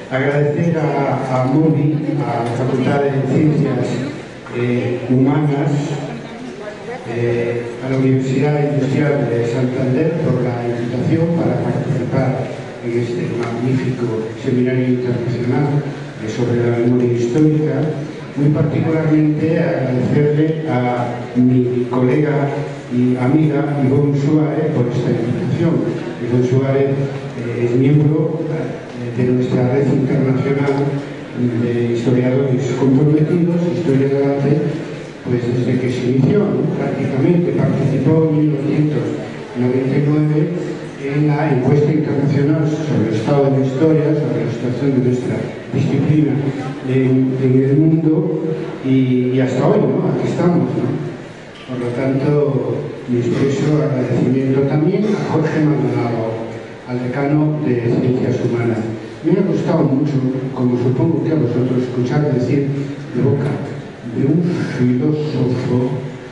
Agradecer a MOVI, a la Facultad de Ciencias Humanas, a la Universidad Industrial de Santander por la invitación para participar en este magnífico seminario internacional sobre la memoria histórica. Muy particularmente agradecerle a mi colega y amiga Ivonne Suárez por esta invitación. Ivonne Suárez es miembro de nuestra red internacional de historiadores comprometidos, Historia del Arte, pues desde que se inició, ¿no? Prácticamente participó en 1999 en la encuesta internacional sobre el estado de la historia, sobre la situación de nuestra disciplina en el mundo y hasta hoy, ¿no? Aquí estamos, ¿no? Por lo tanto, mi expreso agradecimiento también a Jorge Maldonado, al decano de Ciencias Humanas. Me ha gustado mucho, como supongo que a vosotros, escuchar decir de boca de un filósofo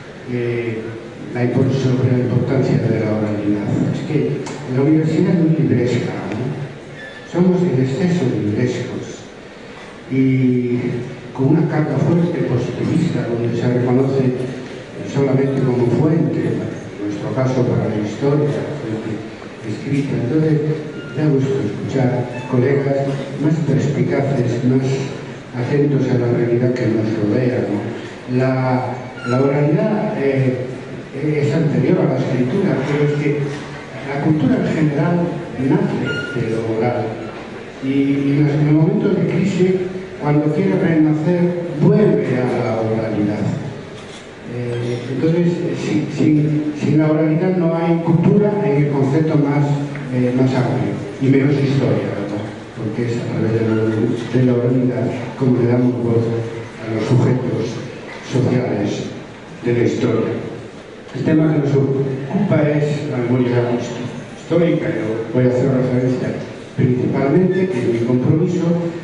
sobre la importancia de la oralidad. Es que la universidad es muy libresca, ¿no? Somos en exceso librescos y con una carga fuerte positivista, donde se reconoce solamente como fuente, en nuestro caso para la historia, fuente escrita. Entonces, da gusto escuchar colegas más perspicaces, más atentos a la realidad que nos rodea, ¿no? La oralidad es anterior a la escritura, pero es que la cultura en general nace de lo oral. Y en los momentos de crisis, cuando quiere renacer, vuelve a la oralidad. Entonces, sin la oralidad no hay cultura en el concepto más amplio, y menos historia, ¿verdad? Porque es a través de la oralidad como le damos voz a los sujetos sociales de la historia. El tema que nos ocupa es la memoria histórica. Yo voy a hacer referencia principalmente, que es mi compromiso,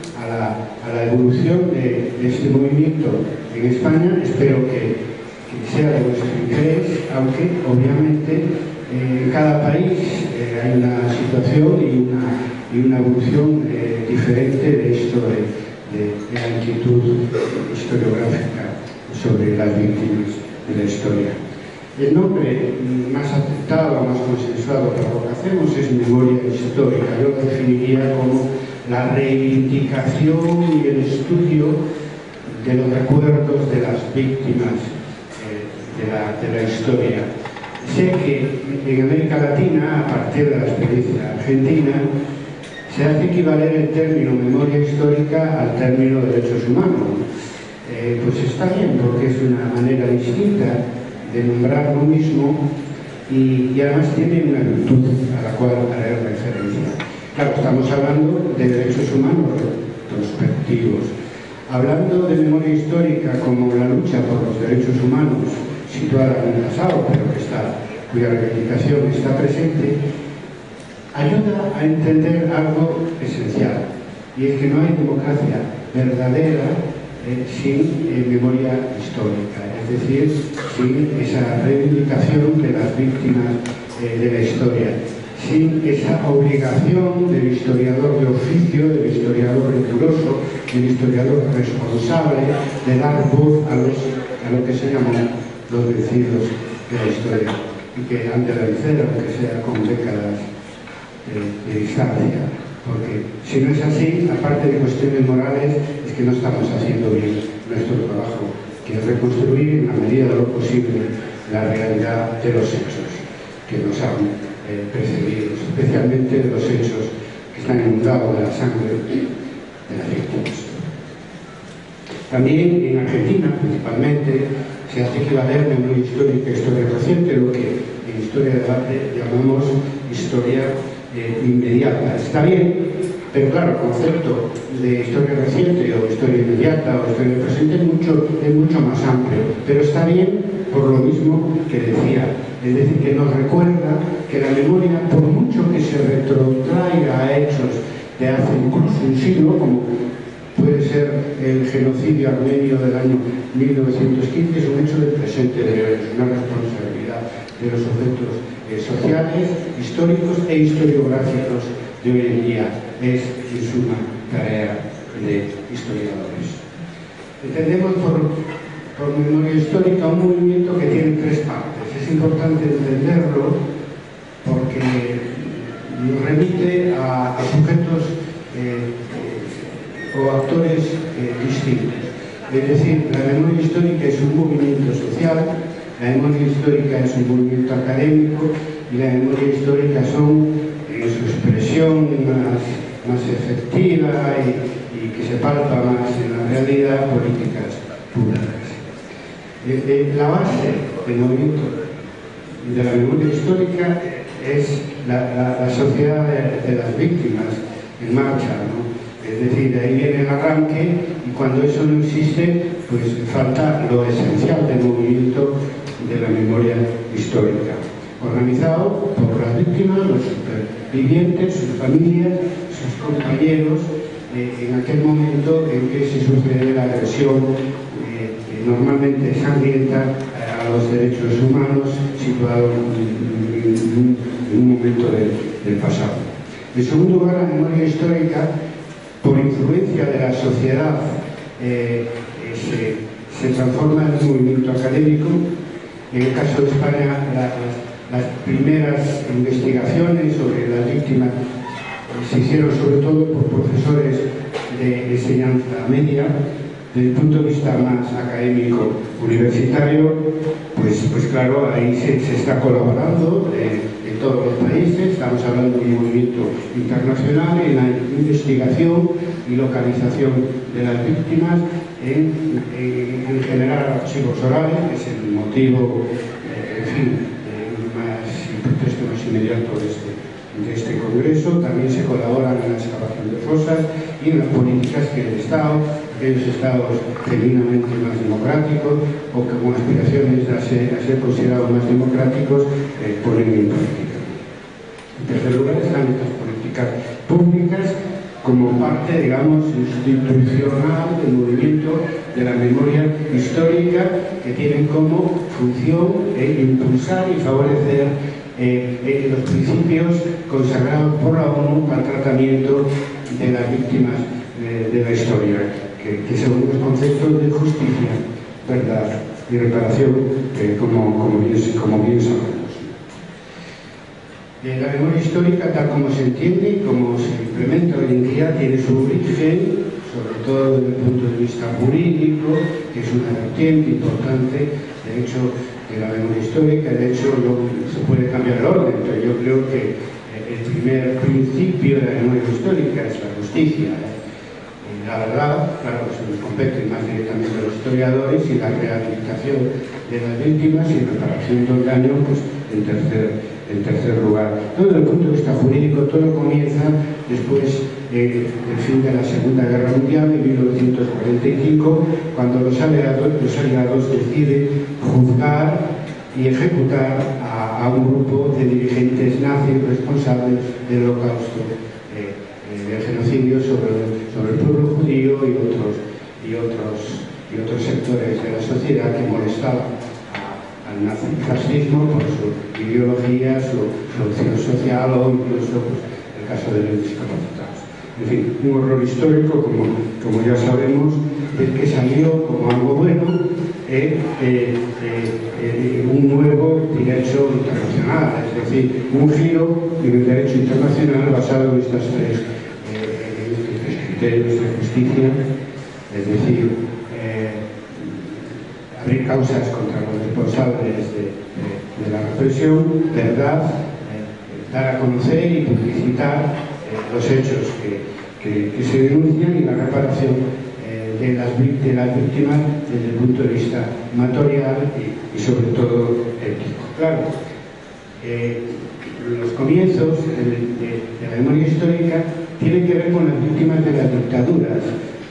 a la evolución de este movimiento en España. Espero que sea de vuestro interés, aunque obviamente en cada país hay una situación y una evolución diferente de esto de la inquietud historiográfica sobre las víctimas de la historia. El nombre más aceptado, más consensuado para lo que hacemos es memoria histórica. Yo lo definiría como la reivindicación y el estudio de los recuerdos de las víctimas de la historia. Sé que en América Latina, a partir de la experiencia argentina, se hace equivaler el término memoria histórica al término derechos humanos. Pues está bien, porque es una manera distinta de nombrar lo mismo y además tiene una virtud a la cual haré referencia. Claro, estamos hablando de derechos humanos prospectivos. Hablando de memoria histórica como la lucha por los derechos humanos, situada en el pasado, pero cuya reivindicación está presente, ayuda a entender algo esencial, y es que no hay democracia verdadera sin memoria histórica, es decir, sin esa reivindicación de las víctimas de la historia, sin esa obligación del historiador de oficio, del historiador riguroso, del historiador responsable de dar voz a lo que se llaman los vencidos de la historia, y que han de vencer, aunque sea con décadas de distancia. Porque si no es así, aparte de cuestiones morales, es que no estamos haciendo bien nuestro trabajo, que es reconstruir en la medida de lo posible la realidad de los hechos que nos han precedido, especialmente de los hechos que están inundados de la sangre de las víctimas. También en Argentina, principalmente, se hace equivaler memoria histórica e historia reciente, lo que en historia del arte llamamos historia inmediata. Está bien, pero claro, el concepto de historia reciente o historia inmediata o historia presente es mucho más amplio, pero está bien por lo mismo que decía, es decir, que nos recuerda que la memoria, por mucho que se retrotraiga a hechos de hace incluso un siglo, como puede ser el genocidio armenio del año 1915, es un hecho del presente de hoy, es una responsabilidad de los sujetos sociales, históricos e historiográficos de hoy en día. Es, en suma, tarea de historiadores. Entendemos por memoria histórica un movimiento que tiene tres partes. Es importante entenderlo porque nos remite a sujetos o actores distintos. Es decir, la memoria histórica es un movimiento social, la memoria histórica es un movimiento académico y la memoria histórica son, en su expresión más efectiva y que se palpa más en la realidad, políticas públicas. La base del movimiento de la memoria histórica es la sociedad de las víctimas en marcha, ¿no? Es decir, de ahí viene el arranque y cuando eso no existe, pues falta lo esencial del movimiento de la memoria histórica, organizado por las víctimas, los supervivientes, sus familias, sus compañeros, en aquel momento en que se sucede la agresión normalmente sangrienta a los derechos humanos situado en un momento del pasado. En segundo lugar, la memoria histórica, por influencia de la sociedad, se transforma en un movimiento académico. En el caso de España, las primeras investigaciones sobre las víctimas se hicieron sobre todo por profesores de enseñanza media. Desde el punto de vista más académico universitario, pues claro, ahí se está colaborando en todos los países. Estamos hablando de un movimiento internacional en la investigación y localización de las víctimas, en generar archivos orales, que es el motivo, en fin, el pretexto más inmediato de este congreso. También se colaboran en la excavación de fosas y en las políticas que el Estado, aquellos estados genuinamente más democráticos o que con aspiraciones a ser considerados más democráticos ponen en práctica. En tercer lugar están estas políticas públicas como parte, digamos, institucional del movimiento de la memoria histórica, que tienen como función impulsar y favorecer los principios consagrados por la ONU para el tratamiento de las víctimas de la historia, que según los conceptos de justicia, verdad y reparación, como bien sabemos. La memoria histórica, tal como se entiende y como se implementa hoy en día, tiene su origen, sobre todo desde el punto de vista jurídico, que es una vertiente importante, de hecho, de la memoria histórica. De hecho, no se puede cambiar el orden, pero yo creo que el primer principio de la memoria histórica es la justicia. La verdad, claro, se nos compete más directamente a los historiadores, y la rehabilitación de las víctimas y reparación del daño, pues en tercer lugar. Todo desde el punto de vista jurídico, todo comienza después del fin de la Segunda Guerra Mundial, en 1945, cuando los aliados deciden juzgar y ejecutar a un grupo de dirigentes nazis responsables del holocausto, del genocidio sobre el pueblo judío y otros sectores de la sociedad que molestaban al nazifascismo por su ideología, su opción social o incluso, pues, el caso de los discapacitados. En fin, un horror histórico, como ya sabemos, del que salió como algo bueno un nuevo derecho internacional, es decir, un giro en el derecho internacional basado en estos tres criterios de justicia, es decir, abrir causas contra los responsables de la represión, verdad, dar a conocer y publicitar los hechos que se denuncian, y la reparación de las víctimas desde el punto de vista material y sobre todo ético. Claro, los comienzos de la memoria histórica tienen que ver con las víctimas de las dictaduras,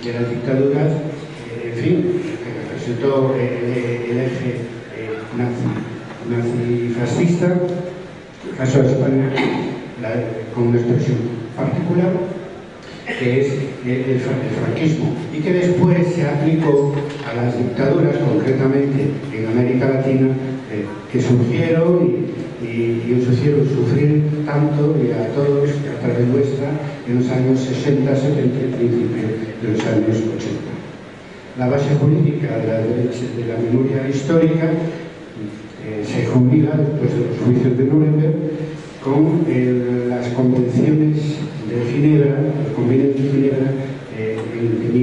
en fin, que representó el eje nazi-fascista, en el caso de España con una expresión particular, que es el franquismo, y que después se aplicó a las dictaduras, concretamente en América Latina, que surgieron y os hicieron sufrir tanto y a todos a través nuestra en los años 60, 70 y principio de los años 80. La base política de la memoria histórica se jubila después de los juicios de Nuremberg con las convenciones de Ginebra, los convenios de Ginebra en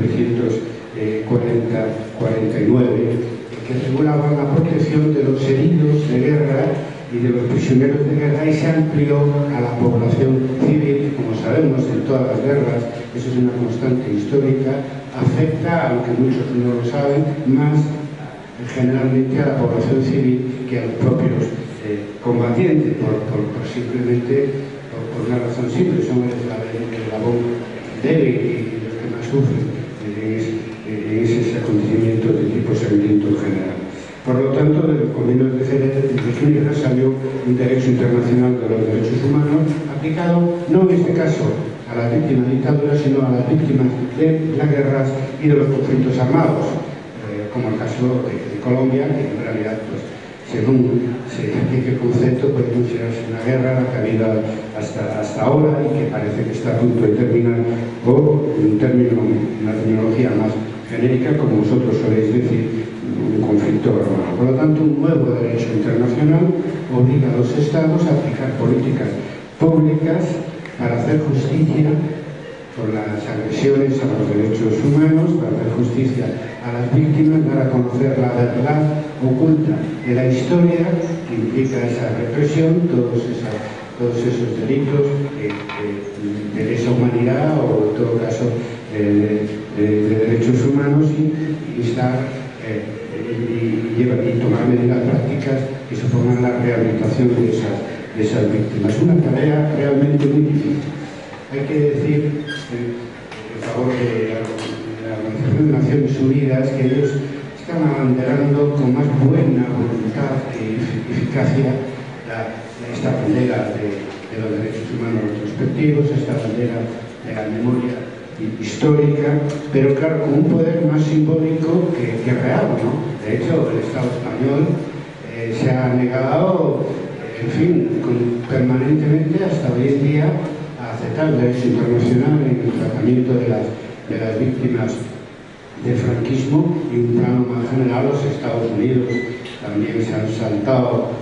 1949, que regulaban la protección de los heridos de guerra y de los prisioneros de guerra, y se amplió a la población civil. Como sabemos, en todas las guerras, eso es una constante histórica, afecta, aunque muchos no lo saben, más generalmente a la población civil que a los propios combatientes, simplemente por una razón simple: son el eslabón débil y los que más sufren en ese acontecimiento de tipo sangriento general. Por lo tanto, de los convenios de Ginebra salió un derecho internacional de los derechos humanos aplicado, no en este caso a las víctimas de dictaduras, sino a las víctimas de las guerras y de los conflictos armados, como el caso de Colombia, que en realidad, pues, según se aplique el concepto, puede considerarse una guerra la que ha habido hasta ahora y que parece que está a punto de terminar, o en una terminología más genérica, como vosotros soléis decir, un conflicto armado. Por lo tanto, un nuevo derecho internacional obliga a los Estados a aplicar políticas públicas para hacer justicia por las agresiones a los derechos humanos, para hacer justicia a las víctimas, dar a conocer la verdad oculta de la historia que implica esa represión, todos esos delitos de lesa humanidad o en todo caso de derechos humanos, y tomar medidas prácticas que supongan la rehabilitación de esas víctimas. Una tarea realmente muy difícil. Hay que decir, en favor de la Organización de Naciones Unidas, que ellos están abanderando con más buena voluntad e eficacia esta bandera de los derechos humanos retrospectivos, esta bandera de la memoria histórica, pero claro, con un poder más simbólico que real, ¿no? De hecho, el Estado español se ha negado, en fin, permanentemente hasta hoy en día, a aceptar el derecho internacional en el tratamiento de las víctimas del franquismo, y un plano más general, los Estados Unidos también se han saltado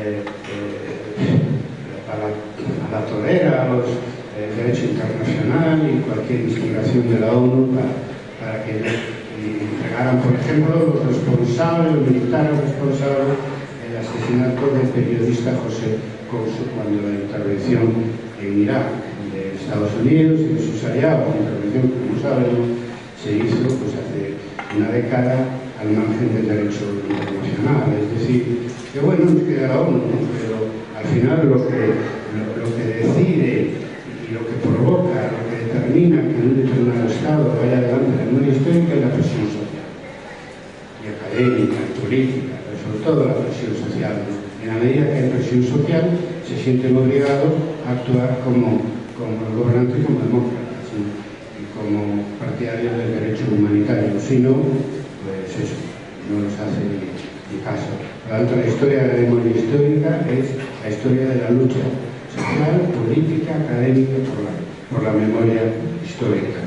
a la torera el derecho internacional y cualquier instigación de la ONU para que entregaran, por ejemplo, los militares responsables del asesinato del periodista José Couso cuando la intervención en Irak de Estados Unidos y de sus aliados, la intervención, como sabemos, se hizo pues hace una década al margen del derecho internacional. Es decir, que bueno, nos queda la ONU, ¿no? Pero al final lo que decide y lo que provoca, lo que determina que un determinado Estado vaya adelante en la memoria histórica es la presión social, y académica, y política, pero sobre todo la presión social. En la medida que hay presión social, se sienten obligados a actuar como gobernantes, como demócratas, ¿sí? Y como partidarios del derecho humanitario. Si no, pues eso, no nos hace ni caso. Por lo tanto, la historia de la memoria histórica es la historia de la lucha social, política, académica por la memoria histórica.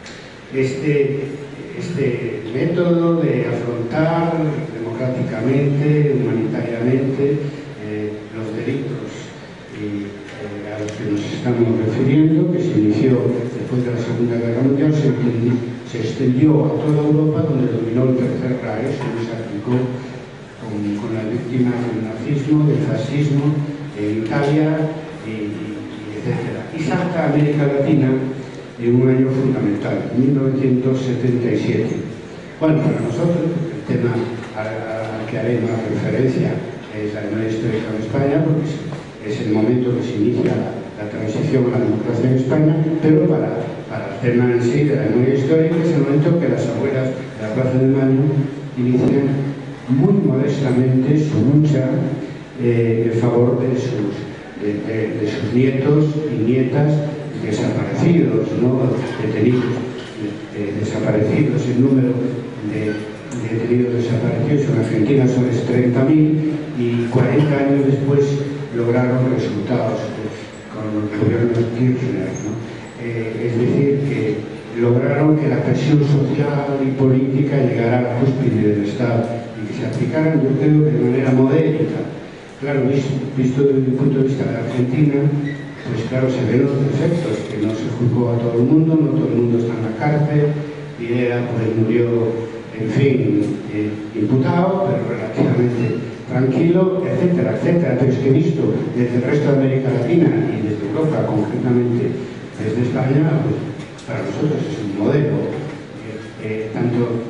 Este método de afrontar democráticamente, humanitariamente, los delitos a los que nos estamos refiriendo, que se inició después de la Segunda Guerra Mundial, se extendió a toda Europa, donde dominó el Tercer Reich, y se aplicó con las víctimas del nazismo, del fascismo, en Italia, etc. Y salta a América Latina en un año fundamental, 1977. Bueno, para nosotros, el tema al que haré más referencia es la memoria histórica en España, porque es el momento que se inicia la transición a la democracia en España, pero para el tema en sí de la memoria histórica es el momento que las abuelas de la Plaza de Mayo inician muy modestamente su lucha en favor de sus nietos y nietas desaparecidos, ¿no? Detenidos, desaparecidos, el número de detenidos desaparecidos en Argentina son 30.000 y 40 años después lograron resultados con el gobierno de Kirchner, ¿no? Es decir, que lograron que la presión social y política llegara a la cúspide del Estado y que se aplicaran, yo creo, de manera modélica. Claro, visto desde el punto de vista de Argentina, pues claro, se ven los defectos, que no se juzgó a todo el mundo, no todo el mundo está en la cárcel, Videla pues murió, en fin, imputado, pero relativamente tranquilo, etcétera, etcétera. Pero es que he visto desde el resto de América Latina y desde Europa, concretamente desde España, pues para nosotros es un modelo, tanto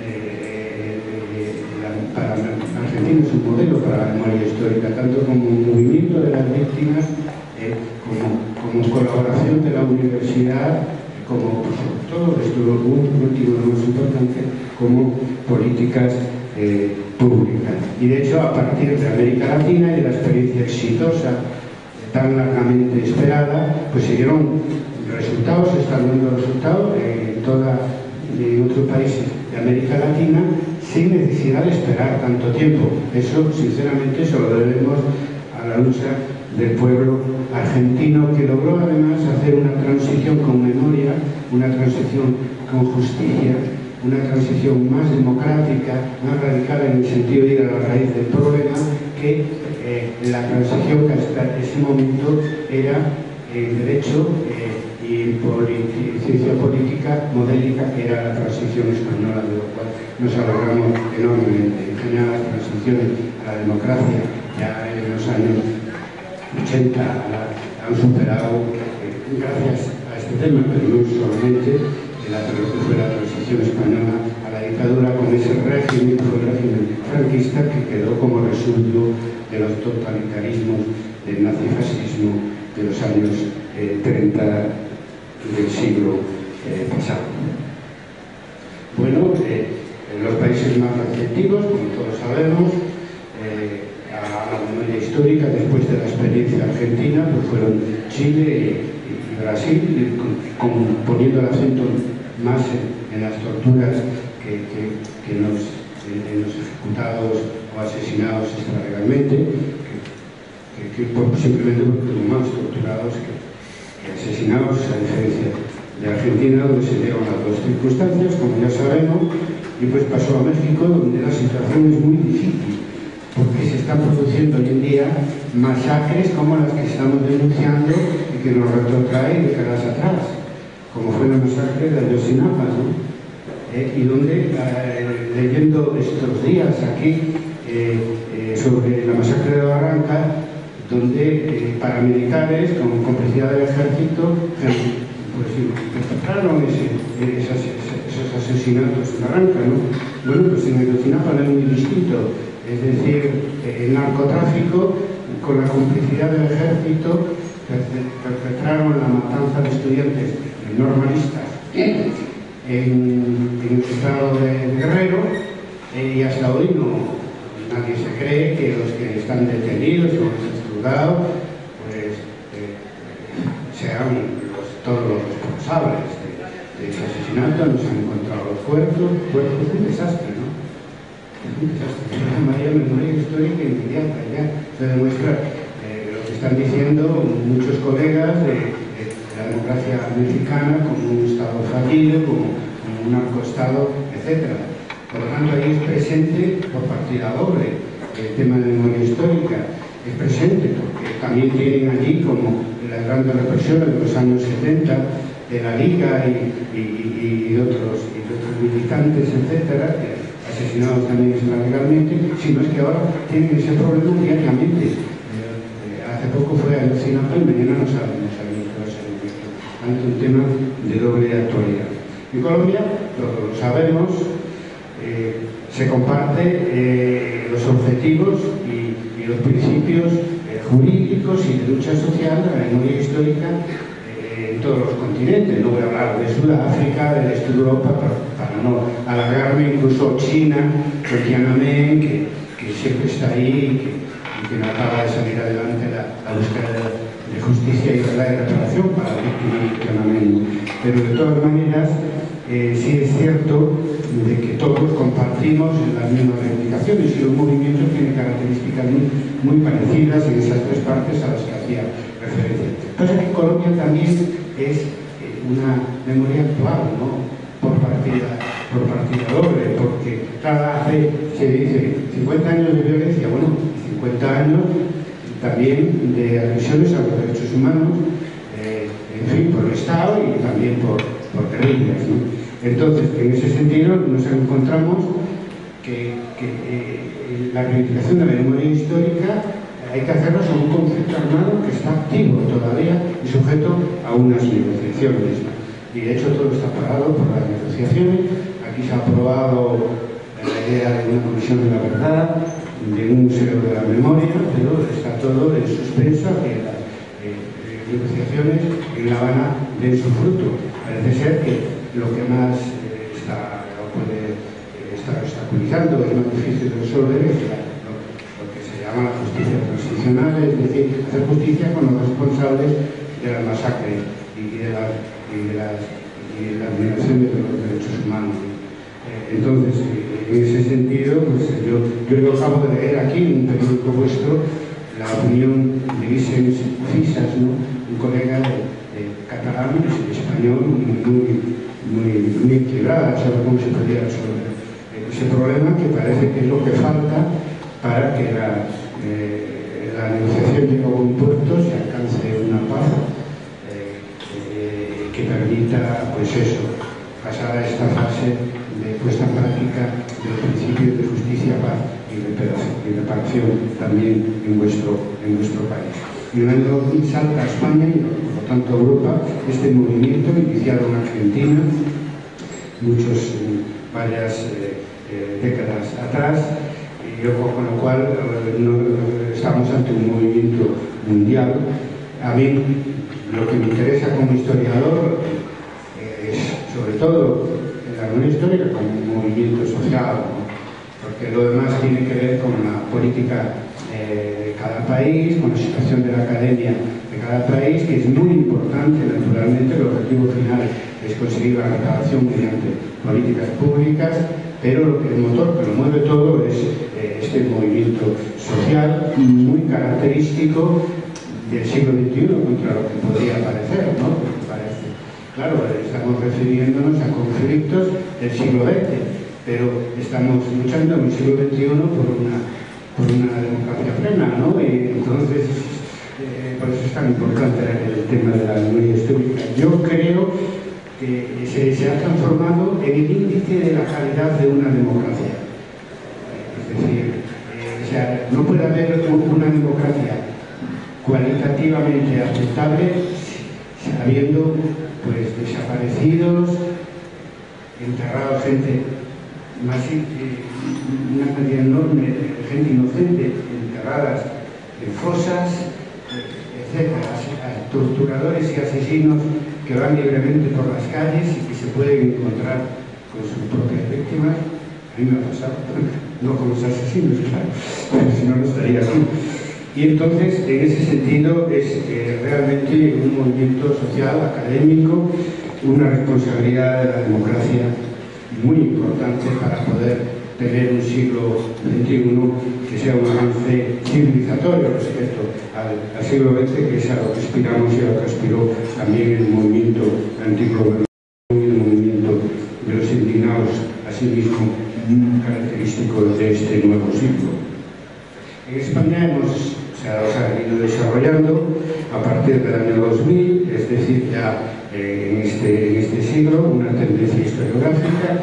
para Argentina es un modelo para la memoria histórica, tanto como un movimiento de las víctimas, como colaboración de la universidad, como sobre todo, esto es lo último, lo más importante, como políticas públicas. Y de hecho, a partir de América Latina y de la experiencia exitosa, tan largamente esperada, pues se dieron resultados, se están dando resultados en otros países de América Latina sin necesidad de esperar tanto tiempo. Eso, sinceramente, se lo debemos a la lucha del pueblo argentino, que logró además hacer una transición con memoria, una transición con justicia, una transición más democrática, más radical en el sentido de ir a la raíz del problema, que la transición que hasta ese momento era derecho y ciencia política modélica, que era la transición española, de lo cual nos alegramos enormemente. En general, las transiciones a la democracia ya en los años 80 han superado, gracias a este tema, pero no solamente, lo que fue la transición española a la dictadura, con ese régimen, fue el régimen franquista, que quedó como resultado de los totalitarismos del nazifascismo de los años 30 del siglo pasado. Bueno, en los países más receptivos, como todos sabemos, a la memoria histórica, después de la experiencia argentina, pues fueron Chile y Brasil, poniendo el acento más en las torturas en los ejecutados o asesinados extralegalmente, simplemente porque fueron más torturados que asesinados, a diferencia de Argentina, donde se dieron las dos circunstancias, como ya sabemos, y pues pasó a México, donde la situación es muy difícil, porque se están produciendo hoy en día masacres como las que estamos denunciando y que nos retrotraen décadas atrás, como fue la masacre de Ayotzinapa, ¿no? Y donde, leyendo estos días aquí sobre la masacre de Barranca, donde paramilitares con complicidad del ejército pues perpetraron esos asesinatos en Barranca, ¿no? Bueno, pues en Ayotzinapa no es muy distinto, es decir, el narcotráfico con la complicidad del ejército perpetraron la matanza de estudiantes normalistas en el estado de Guerrero, y hasta hoy nadie se cree que los que están detenidos o juzgados pues sean todos los responsables de ese asesinato. No se han encontrado los cuerpos. Es un desastre, ¿no? Es un desastre. Es una memoria histórica inmediata. Ya se demuestra lo que están diciendo muchos colegas de la democracia mexicana como un Estado fallido, como un narcoestado, etc. Por lo tanto, ahí es presente por partida doble el tema de memoria histórica. Es presente porque también tienen allí, como las grandes represiones de los años 70 de la Liga y otros militantes, etc., asesinados también extralegalmente, sino es que ahora tienen ese problema diariamente. Hace poco fue Ayotzinapa y mañana no sabemos qué va a ser esto. Ante un tema de doble actualidad. En Colombia, lo sabemos, se comparte los objetivos y los principios jurídicos y de lucha social de la memoria histórica en todos los continentes. No voy a hablar de Sudáfrica, del este de Europa, para no alargarme, incluso China, con Tiananmen, que siempre está ahí y que no acaba de salir adelante la búsqueda justicia y verdad y reparación para víctimas del terrorismo. Pero de todas maneras, sí es cierto de que todos compartimos las mismas reivindicaciones y los movimientos tienen características muy parecidas en esas tres partes a las que hacía referencia. Pasa que Colombia también es una memoria actual, ¿no? Por partida doble, porque se dice 50 años de violencia, bueno, 50 años también de agresiones a los derechos humanos, en fin, por el Estado y también por guerrillas, ¿no? Entonces, en ese sentido, nos encontramos que la reivindicación de la memoria histórica hay que hacerlo sobre un conflicto armado que está activo todavía y sujeto a unas negociaciones. Y de hecho todo está parado por las negociaciones. Aquí se ha aprobado la idea de una comisión de la verdad, de un museo de la memoria, pero está todo en suspenso a que las negociaciones en La Habana den su fruto. Parece ser que lo que más está obstaculizando, es más difícil de resolver, es lo que se llama la justicia transicional, es decir, hacer justicia con los responsables de las masacres y de las violaciones de los derechos humanos. Entonces, en ese sentido, pues, yo acabo de leer aquí en un periódico vuestro la opinión de Vicens Fisas, ¿no? Un colega de catalán y español muy equilibrada sobre cómo se podría resolver ese problema, que parece que es lo que falta para que la negociación llegue a un puerto, se alcance una paz que permita, pues eso, pasar a esta fase de puesta en práctica de los principios de justicia, paz y reparación también en vuestro país. En el año 2000 salta a España y por lo tanto a Europa este movimiento iniciado en Argentina varias décadas atrás, y con lo cual estamos ante un movimiento mundial. A mí lo que me interesa como historiador es sobre todo la memoria histórica como un movimiento social, ¿no? Porque lo demás tiene que ver con la política de cada país, con la situación de la academia de cada país, que es muy importante. Naturalmente el objetivo final es conseguir la reparación mediante políticas públicas, pero el motor que lo mueve todo es este movimiento social muy característico del siglo XXI, contra lo que podría parecer, ¿no? Claro, estamos refiriéndonos a conflictos del siglo XX, pero estamos luchando en el siglo XXI por una democracia plena, ¿no? Y entonces, por eso es tan importante el tema de la memoria histórica. Yo creo que se ha transformado en el índice de la calidad de una democracia. Es decir, no puede haber una democracia cualitativamente aceptable habiendo pues desaparecidos, enterrados una cantidad enorme de gente inocente enterradas en fosas, etcétera, torturadores y asesinos que van libremente por las calles y que se pueden encontrar con sus propias víctimas. A mí me ha pasado, no con los asesinos, claro, pero si no, no estaría aquí. Y entonces, en ese sentido, es realmente un movimiento social, académico, una responsabilidad de la democracia muy importante para poder tener un siglo XXI que sea un avance civilizatorio respecto al siglo XX, que es a lo que aspiramos y a lo que aspiró también el movimiento antiglobal, el movimiento de los indignados, asimismo característico de este nuevo siglo. En España se ha ido desarrollando a partir del año 2000, es decir, ya en este siglo, una tendencia historiográfica,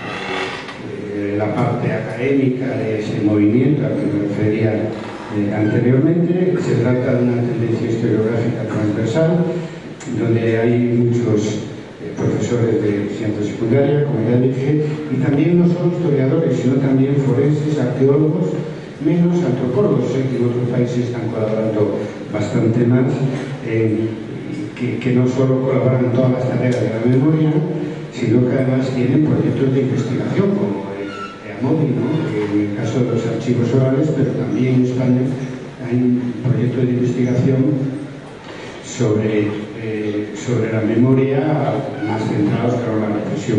la parte académica de ese movimiento al que me refería anteriormente. Se trata de una tendencia historiográfica transversal, donde hay muchos profesores de ciencia secundaria, como ya dije, y también no solo historiadores, sino también forenses, arqueólogos, menos antropólogos. Sé que en otros países están colaborando bastante más, que no solo colaboran en todas las tareas de la memoria, sino que además tienen proyectos de investigación, como AMODI, ¿no? En el caso de los archivos orales, pero también en España hay un proyecto de investigación sobre la memoria, más centrados en la represión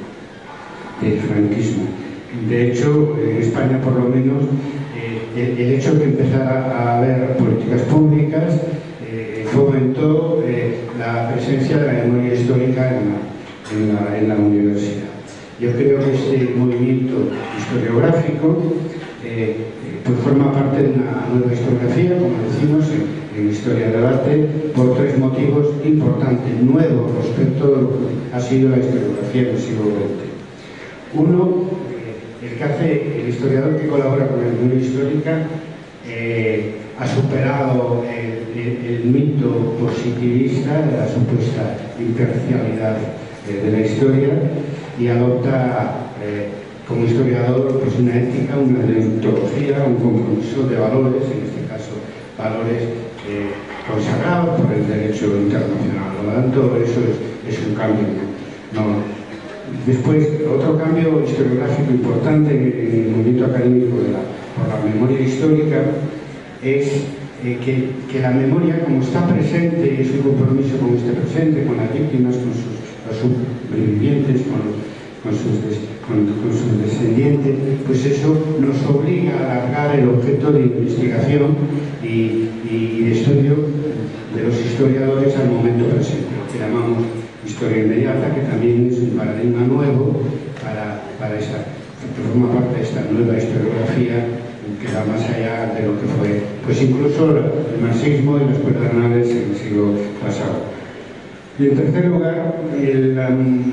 del franquismo. De hecho, en España por lo menos, el hecho de empezar a haber políticas públicas fomentó la presencia de la memoria histórica en la universidad. Yo creo que este movimiento historiográfico pues forma parte de una nueva historiografía, como decimos en Historia del Arte, por tres motivos importantes, nuevos respecto a lo que ha sido la historiografía del siglo XX. Uno, el que hace el historiador que colabora con la memoria histórica ha superado el mito positivista de la supuesta imparcialidad de la historia y adopta como historiador pues una ética, una deontología, un compromiso de valores, en este caso valores consagrados por el derecho internacional. Por lo tanto, eso es un cambio. Después, otro cambio historiográfico importante en el movimiento académico por la memoria histórica es que la memoria, como está presente, es un compromiso con este presente, con las víctimas, con los sobrevivientes, con sus descendientes, pues eso nos obliga a alargar el objeto de investigación y de estudio de los historiadores al momento presente, lo que llamamos historia inmediata, que también es un paradigma nuevo para esta, que forma parte de esta nueva historiografía que va más allá de lo que fue, pues incluso el marxismo y los paternales en el siglo pasado. Y en tercer lugar, la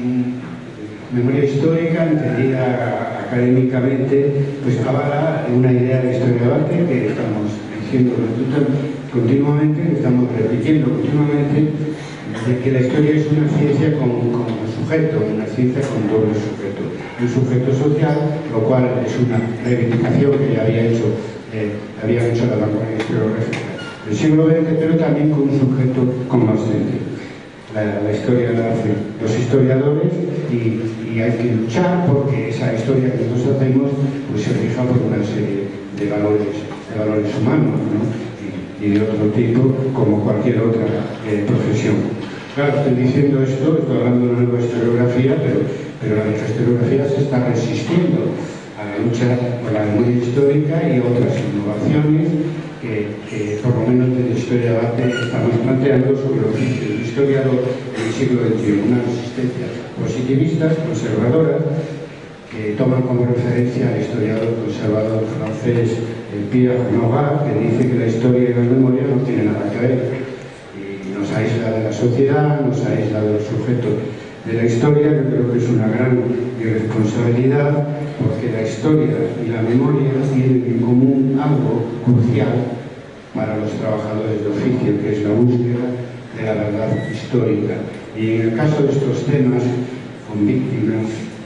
memoria histórica, entendida académicamente, pues avala una idea de historia del arte que estamos diciendo continuamente, que estamos repitiendo continuamente, de que la historia es una ciencia con sujeto, una ciencia con doble sujeto. Un sujeto social, lo cual es una reivindicación que ya habían hecho la vanguardia historiográfica del siglo XX, pero también con un sujeto consciente. La historia la hacen los historiadores y hay que luchar porque esa historia que nosotros hacemos pues se rija por una serie de valores humanos, ¿no? y de otro tipo, como cualquier otra profesión. Claro, estoy diciendo esto, estoy hablando de una nueva historiografía, pero la vieja historiografía se está resistiendo a la lucha por la memoria histórica y otras innovaciones que por lo menos desde la historia del arte estamos planteando sobre el oficio del historiador del siglo XXI, una resistencia positivistas, conservadoras, que toman como referencia al historiador conservador francés Pierre Nora, que dice que la historia y la memoria no tienen nada que ver. Nos aísla de la sociedad, nos aísla del sujeto de la historia, que creo que es una gran irresponsabilidad, porque la historia y la memoria tienen en común algo crucial para los trabajadores de oficio, que es la búsqueda de la verdad histórica. Y en el caso de estos temas, con víctimas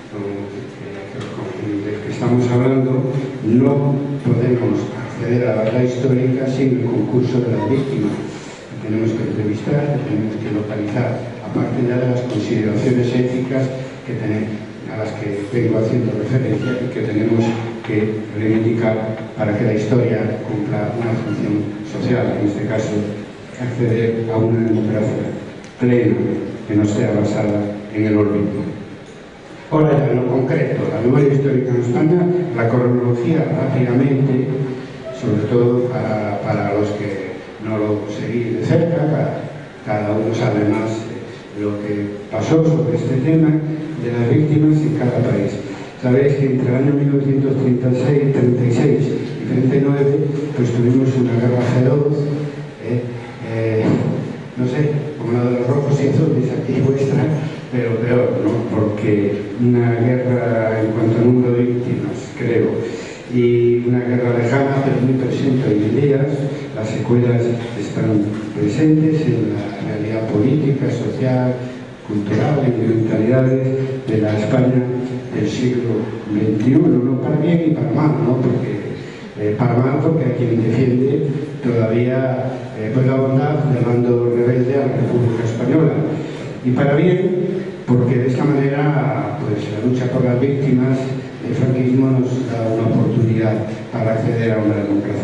de que estamos hablando, no podemos acceder a la verdad histórica sin el concurso de las víctimas. Tenemos que entrevistar, tenemos que localizar, aparte ya de las consideraciones éticas a las que vengo haciendo referencia y que tenemos que reivindicar para que la historia cumpla una función social, en este caso, acceder a una democracia plena que no esté basada en el olvido. Ahora ya en lo concreto, la memoria histórica en España, la cronología rápidamente, sobre todo para los que no lo seguí de cerca, cada uno sabe más lo que pasó sobre este tema de las víctimas en cada país. Sabéis que entre el año 1936, 36 y 39 pues tuvimos una guerra feroz, no sé, como la de los rojos y azules aquí vuestra, pero peor, ¿no? Porque una guerra en cuanto a número de víctimas, creo, y una guerra lejana pero muy presente hoy en día. Las secuelas están presentes en la realidad política, social, cultural, en mentalidades de la España del siglo XXI, no para bien y para mal, ¿no? Para mal porque a quien defiende todavía pues la bondad llamando rebelde a la República Española, y para bien porque de esta manera pues la lucha por las víctimas el franquismo nos da una oportunidad para acceder a una democracia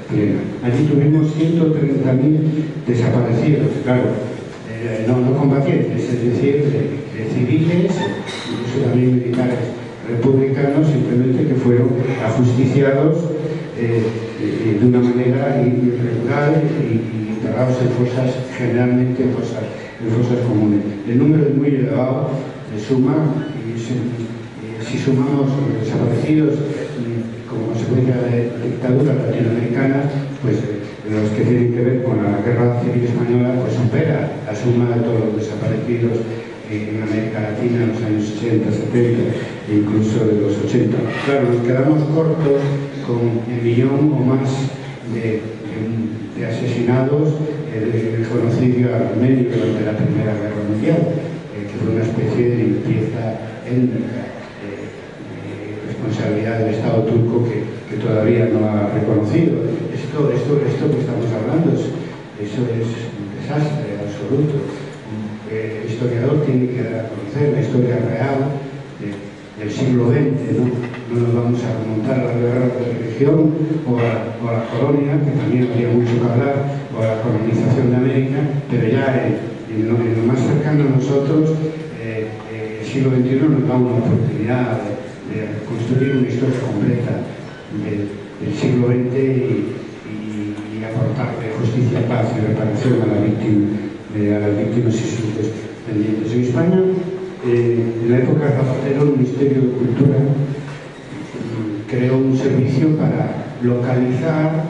plena. Allí tuvimos 130.000 desaparecidos, claro, no combatientes, es decir, de civiles, incluso también militares republicanos, simplemente que fueron ajusticiados de una manera irregular y enterrados en fosas, generalmente en fosas comunes. El número es muy elevado, suma, y si sumamos los desaparecidos como consecuencia de la dictadura latinoamericana, pues los que tienen que ver con la Guerra Civil Española, pues supera la suma de todos los desaparecidos en América Latina en los años 60, 70 e incluso de los 80. Claro, nos quedamos cortos con el millón o más de asesinados del genocidio armenio durante la Primera Guerra Mundial, que fue una especie de limpieza étnica, responsabilidad del Estado turco que todavía no ha reconocido. Esto que estamos hablando, eso es un desastre absoluto. El historiador tiene que dar a conocer la historia real del siglo XX, ¿no? No nos vamos a remontar a la guerra de religión o a la colonia, que también habría mucho que hablar, o a la colonización de América, pero ya en lo más cercano a nosotros, el siglo XXI nos da una oportunidad de construir una historia completa del siglo XX y aportarle justicia, paz y reparación a las víctimas y sus descendientes. En España, en la época de Zapatero, el Ministerio de Cultura creó un servicio para localizar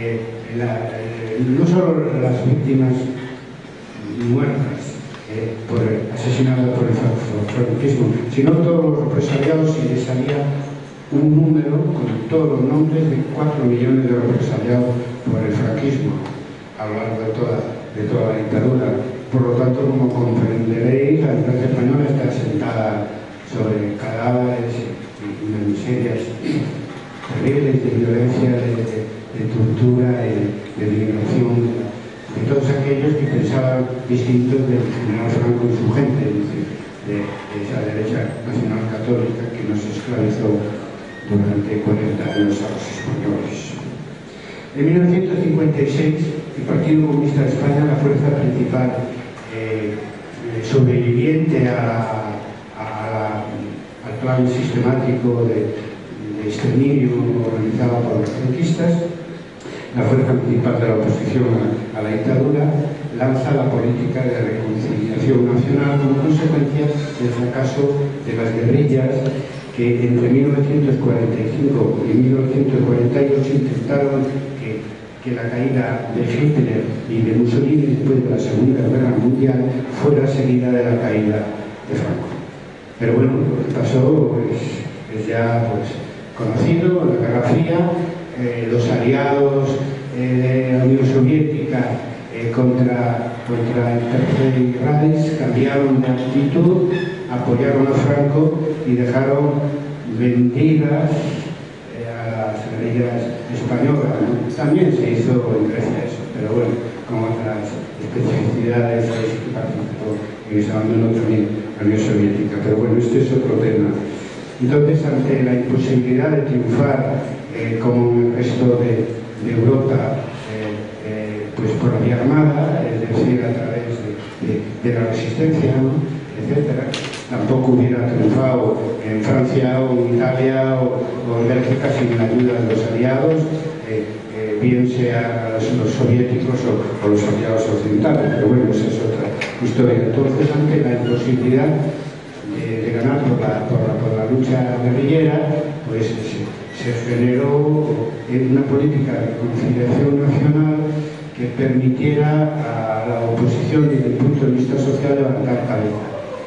no solo las víctimas muertas asesinadas por el franquismo, sino todos los represaliados, y les salía un número con todos los nombres de 4 millones de represaliados por el franquismo a lo largo de toda la dictadura. Por lo tanto, como comprenderéis, la democracia española está asentada sobre cadáveres y unas miserias terribles de violencia, de tortura, de migración, de todos aquellos que pensaban distintos del general Franco y su gente, es decir, de esa derecha nacional católica que nos esclavizó durante 40 años a los españoles. En 1956, el Partido Comunista de España, la fuerza principal sobreviviente al plan sistemático de exterminio organizado por los franquistas, la fuerza principal de la oposición a la dictadura, lanza la política de reconciliación nacional como consecuencia del fracaso de las guerrillas que entre 1945 y 1948 intentaron que la caída de Hitler y de Mussolini después de la Segunda Guerra Mundial fuera seguida de la caída de Franco. Pero bueno, lo que pasó es ya conocido, la Guerra Fría, los aliados de la Unión Soviética contra el Tercer Reich cambiaron de actitud, apoyaron a Franco y dejaron vendidas a las guerrillas españolas, ¿no? También se hizo en Grecia eso, pero bueno, con otras especificidades que participó en ese abandono también la Unión Soviética. Pero bueno, este es otro tema. Entonces, ante la imposibilidad de triunfar como en el resto de Europa, pues por la vía armada, es decir, a través de la resistencia, ¿no?, etcétera, tampoco hubiera triunfado en Francia o en Italia o en Bélgica sin la ayuda de los aliados, bien sea los soviéticos o los aliados occidentales, pero bueno, esa es otra historia. Entonces, ante la imposibilidad de ganar por la lucha guerrillera, pues se generó una política de reconciliación nacional que permitiera a la oposición desde el punto de vista social levantar cabeza.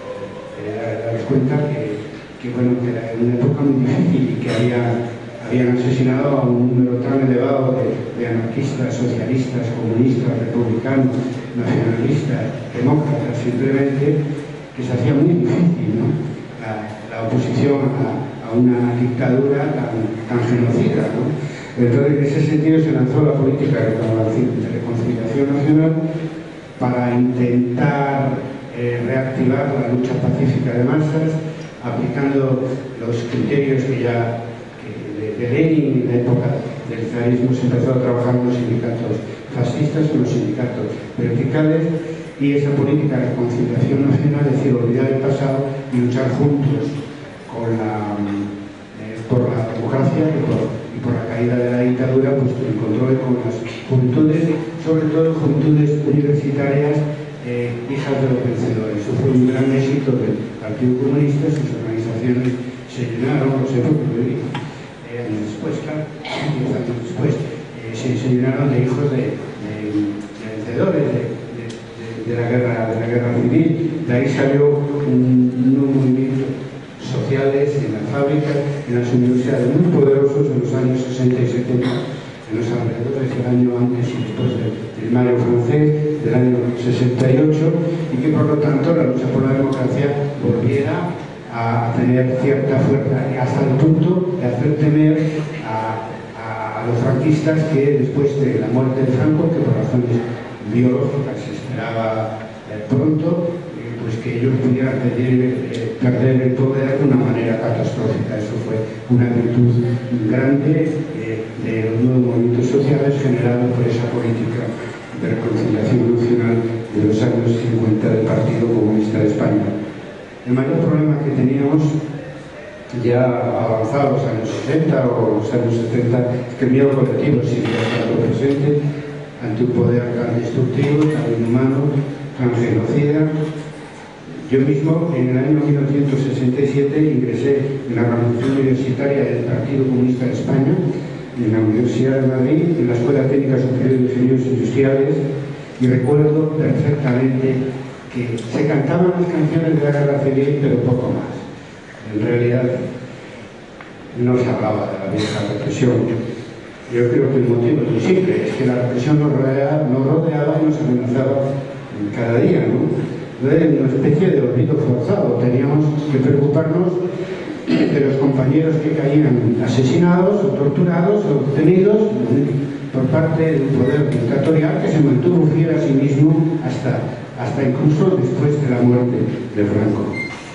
Daros cuenta que era una época muy difícil y que habían asesinado a un número tan elevado de anarquistas, socialistas, comunistas, republicanos, nacionalistas, demócratas, simplemente, que se hacía muy difícil, ¿no?, la oposición a una dictadura tan genocida, ¿no? Entonces, en ese sentido se lanzó la política de reconciliación nacional para intentar reactivar la lucha pacífica de masas, aplicando los criterios de Lenin en la época del zarismo se empezó a trabajar en los sindicatos fascistas, en los sindicatos verticales, y esa política de conciliación nacional, es decir, olvidar el pasado y luchar juntos por la democracia y por la caída de la dictadura, pues encontró con las juventudes, sobre todo juventudes universitarias, hijas de los vencedores. Eso fue un gran éxito del Partido Comunista. Sus organizaciones se llenaron, no sé por qué lo digo, años después, claro, 10 años después, se llenaron de hijos de vencedores de la guerra civil. De ahí salió unos movimientos sociales en las fábricas, en las universidades, muy poderosos en los años 60 y 70, en los alrededores del año antes y después del Mayo francés, del año 68, y que por lo tanto la lucha por la democracia volviera a tener cierta fuerza, hasta el punto de hacer temer a los franquistas, que después de la muerte de Franco, que por razones biológicas se esperaba pronto, pues que ellos pudieran perder el poder de una manera catastrófica. Eso fue una virtud grande de los nuevos movimientos sociales generados por esa política de reconciliación nacional de los años 50 del Partido Comunista de España. El mayor problema que teníamos ya avanzados los años 60 o los años 70 es que el miedo colectivo sigue estando presente ante un poder tan destructivo, tan inhumano, tan genocida. Yo mismo, en el año 1967, ingresé en la organización universitaria del Partido Comunista de España, en la Universidad de Madrid, en la Escuela Técnica Superior de Ingenieros Industriales, y recuerdo perfectamente que se cantaban las canciones de la guerra civil, pero poco más. En realidad, no se hablaba de la vieja represión. Yo creo que el motivo es muy simple, es que la represión nos rodeaba y nos amenazaba cada día, ¿no? Era una especie de olvido forzado. Teníamos que preocuparnos de los compañeros que caían asesinados o torturados o detenidos por parte del poder dictatorial, que se mantuvo fiel a sí mismo hasta incluso después de la muerte de Franco.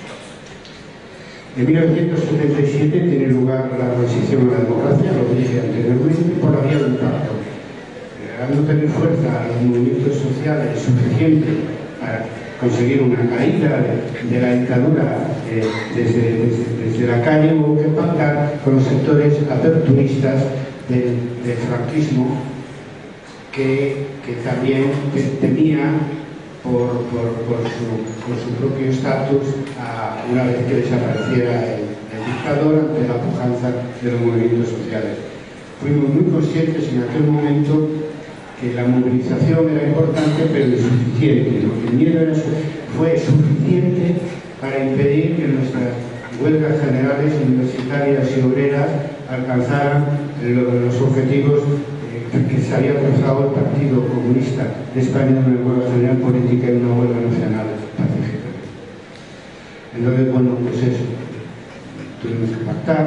En 1977 tiene lugar la transición a la democracia, lo dije anteriormente, por la vía del pacto. Al no tener fuerza los movimientos sociales suficientes para conseguir una caída de la dictadura desde la calle, hubo que pactar con los sectores aperturistas del franquismo, que también temía por su propio estatus una vez que desapareciera el dictador, ante la pujanza de los movimientos sociales. Fuimos muy conscientes en aquel momento que la movilización era importante, pero insuficiente. Lo que el miedo fue suficiente para impedir que nuestras huelgas generales, universitarias y obreras alcanzaran los objetivos que se había trazado el Partido Comunista de España, de una huelga general política y una huelga nacional pacífica. Entonces, bueno, pues eso, tuvimos que pactar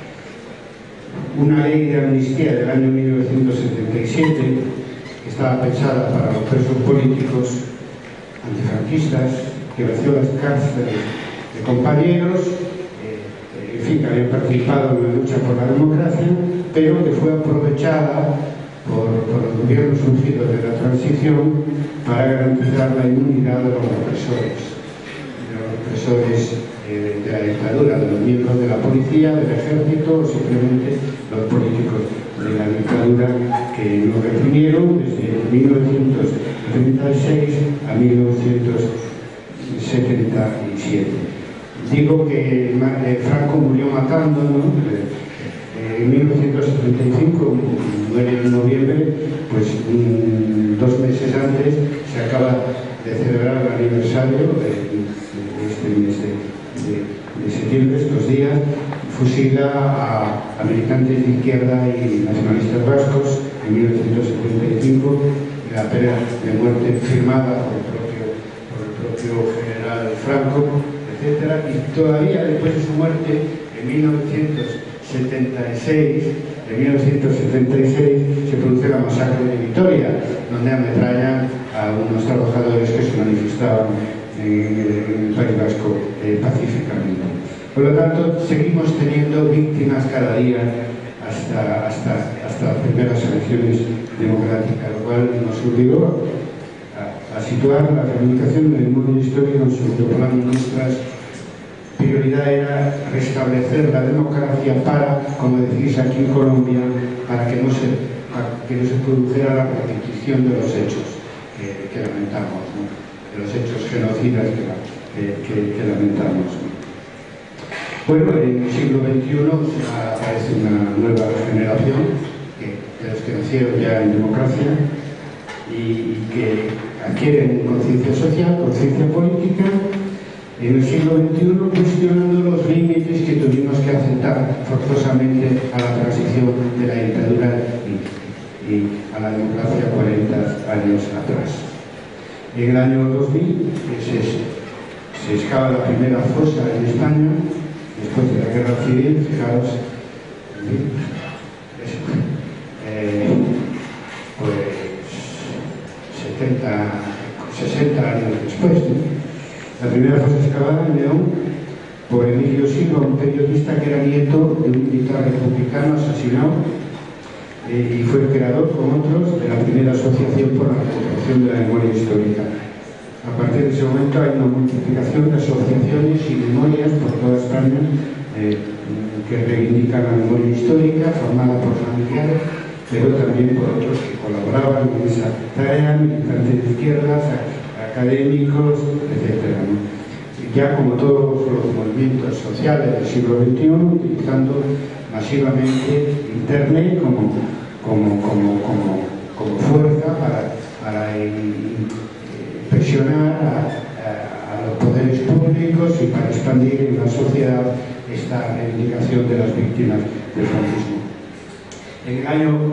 una ley de amnistía del año 1977, que estaba pensada para los presos políticos antifranquistas, que vació las cárceles de compañeros, en fin, que habían participado en la lucha por la democracia, pero que fue aprovechada por los gobiernos surgidos de la transición para garantizar la inmunidad de los represores de la dictadura, de los miembros de la policía, del ejército, o simplemente los políticos de la dictadura que nos reprimieron desde 1936 a 1977. Digo que Franco murió matando, ¿no? En 1975, 9 de noviembre, pues 2 meses antes, se acaba de celebrar el aniversario de este mes de septiembre, estos días. Fusila a militantes de izquierda y nacionalistas vascos en 1975, la pena de muerte firmada por el propio general Franco, etc. Y todavía después de su muerte, en 1976, se produce la masacre de Vitoria, donde ametrallan a unos trabajadores que se manifestaban en el País Vasco pacíficamente. Por lo tanto, seguimos teniendo víctimas cada día hasta hasta las primeras elecciones democráticas, lo cual nos obligó a situar la reivindicación del mundo histórico en su plano. Nuestras prioridad era restablecer la democracia para, como decís aquí en Colombia, para que no se produjera la repetición de los hechos que lamentamos, ¿no? De los hechos genocidas que lamentamos, ¿no? Bueno, en el siglo XXI aparece una nueva generación de los que nacieron ya en democracia y que adquieren conciencia social, conciencia política, en el siglo XXI cuestionando los límites que tuvimos que aceptar forzosamente a la transición de la dictadura y a la democracia 40 años atrás. En el año 2000 se excava la primera fosa en España después de la guerra civil, fijaros, pues 60 años después, ¿no? La primera fosa excavada en León por Emilio Silva, un periodista que era nieto de un militar republicano asesinado y fue el creador, con otros, de la primera asociación por la recuperación de la memoria histórica. A partir de ese momento hay una multiplicación de asociaciones y memorias por toda España que reivindican la memoria histórica, formada por familiares, pero también por otros que colaboraban en esa tarea, militantes de izquierdas, académicos, etc., ¿no? Ya como todos los movimientos sociales del siglo XXI, utilizando masivamente Internet como fuerza para presionar a los poderes públicos y para expandir en la sociedad esta reivindicación de las víctimas del franquismo. En el año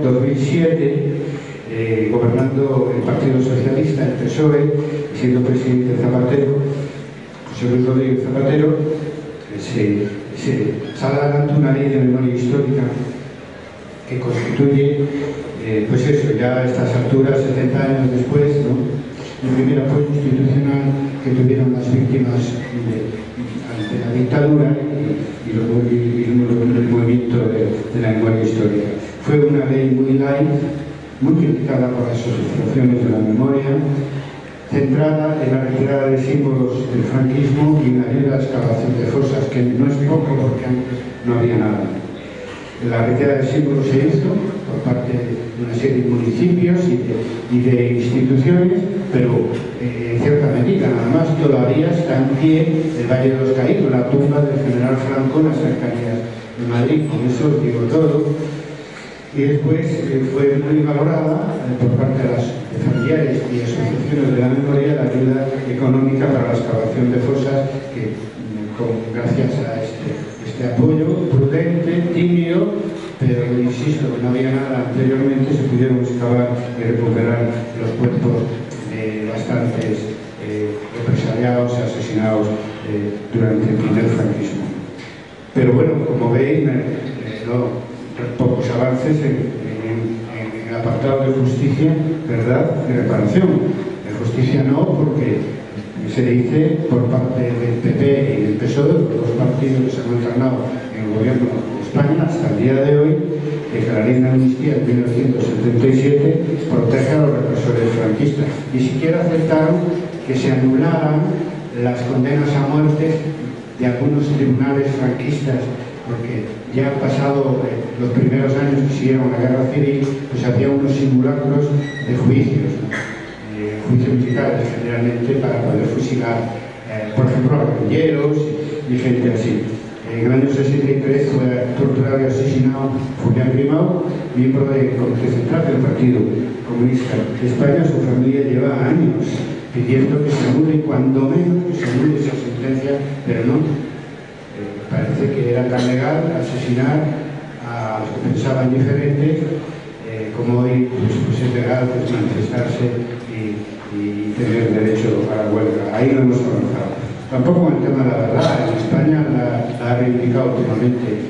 2007, gobernando el Partido Socialista, el PSOE, siendo presidente Zapatero, José Luis Rodríguez Zapatero, se sale adelante una ley de memoria histórica que constituye, pues eso, ya a estas alturas, 70 años después, ¿no?, el primer apoyo institucional que tuvieron las víctimas ante la dictadura y el movimiento de la memoria histórica. Fue una ley muy light, muy criticada por las asociaciones de la memoria, centrada en la retirada de símbolos del franquismo y en la ayuda a la excavación de fosas, que no es poco porque antes no había nada. La retirada de símbolos se hizo por parte de una serie de municipios y de instituciones, pero en cierta medida, nada más, todavía está en pie el Valle de los Caídos, la tumba del general Franco en las cercanías de Madrid. Con eso os digo todo. Y después fue muy valorada por parte de las familiares y asociaciones de la memoria la ayuda económica para la excavación de fosas que, gracias a este apoyo prudente, tímido, pero insisto, no había nada anteriormente, se pudieron excavar y recuperar los cuerpos de bastantes represaliados y asesinados durante el primer franquismo. Pero bueno, como veis, pocos avances en el apartado de justicia, verdad y reparación. De justicia no, porque se dice por parte del PP y del PSOE, los dos partidos que se han alternado en el gobierno de España hasta el día de hoy, que la ley de amnistía de 1977 protege a los represores franquistas. Ni siquiera aceptaron que se anularan las condenas a muerte de algunos tribunales franquistas, porque ya han pasado los primeros años que siguieron la guerra civil, pues había unos simulacros de juicios, ¿no? Juicios militares generalmente, para poder fusilar, por ejemplo, a guerrilleros y gente así. En el año 63 fue torturado y asesinado Julián Grimau, miembro del Comité Central del Partido Comunista de España. Su familia lleva años pidiendo que se anule, cuando menos que se anule esa sentencia, pero no. Parece que era tan legal asesinar a los que pensaban diferente, como hoy pues es legal pues, manifestarse y tener derecho a la huelga. Ahí no hemos avanzado. Tampoco en el tema de la verdad. En España la ha reivindicado últimamente,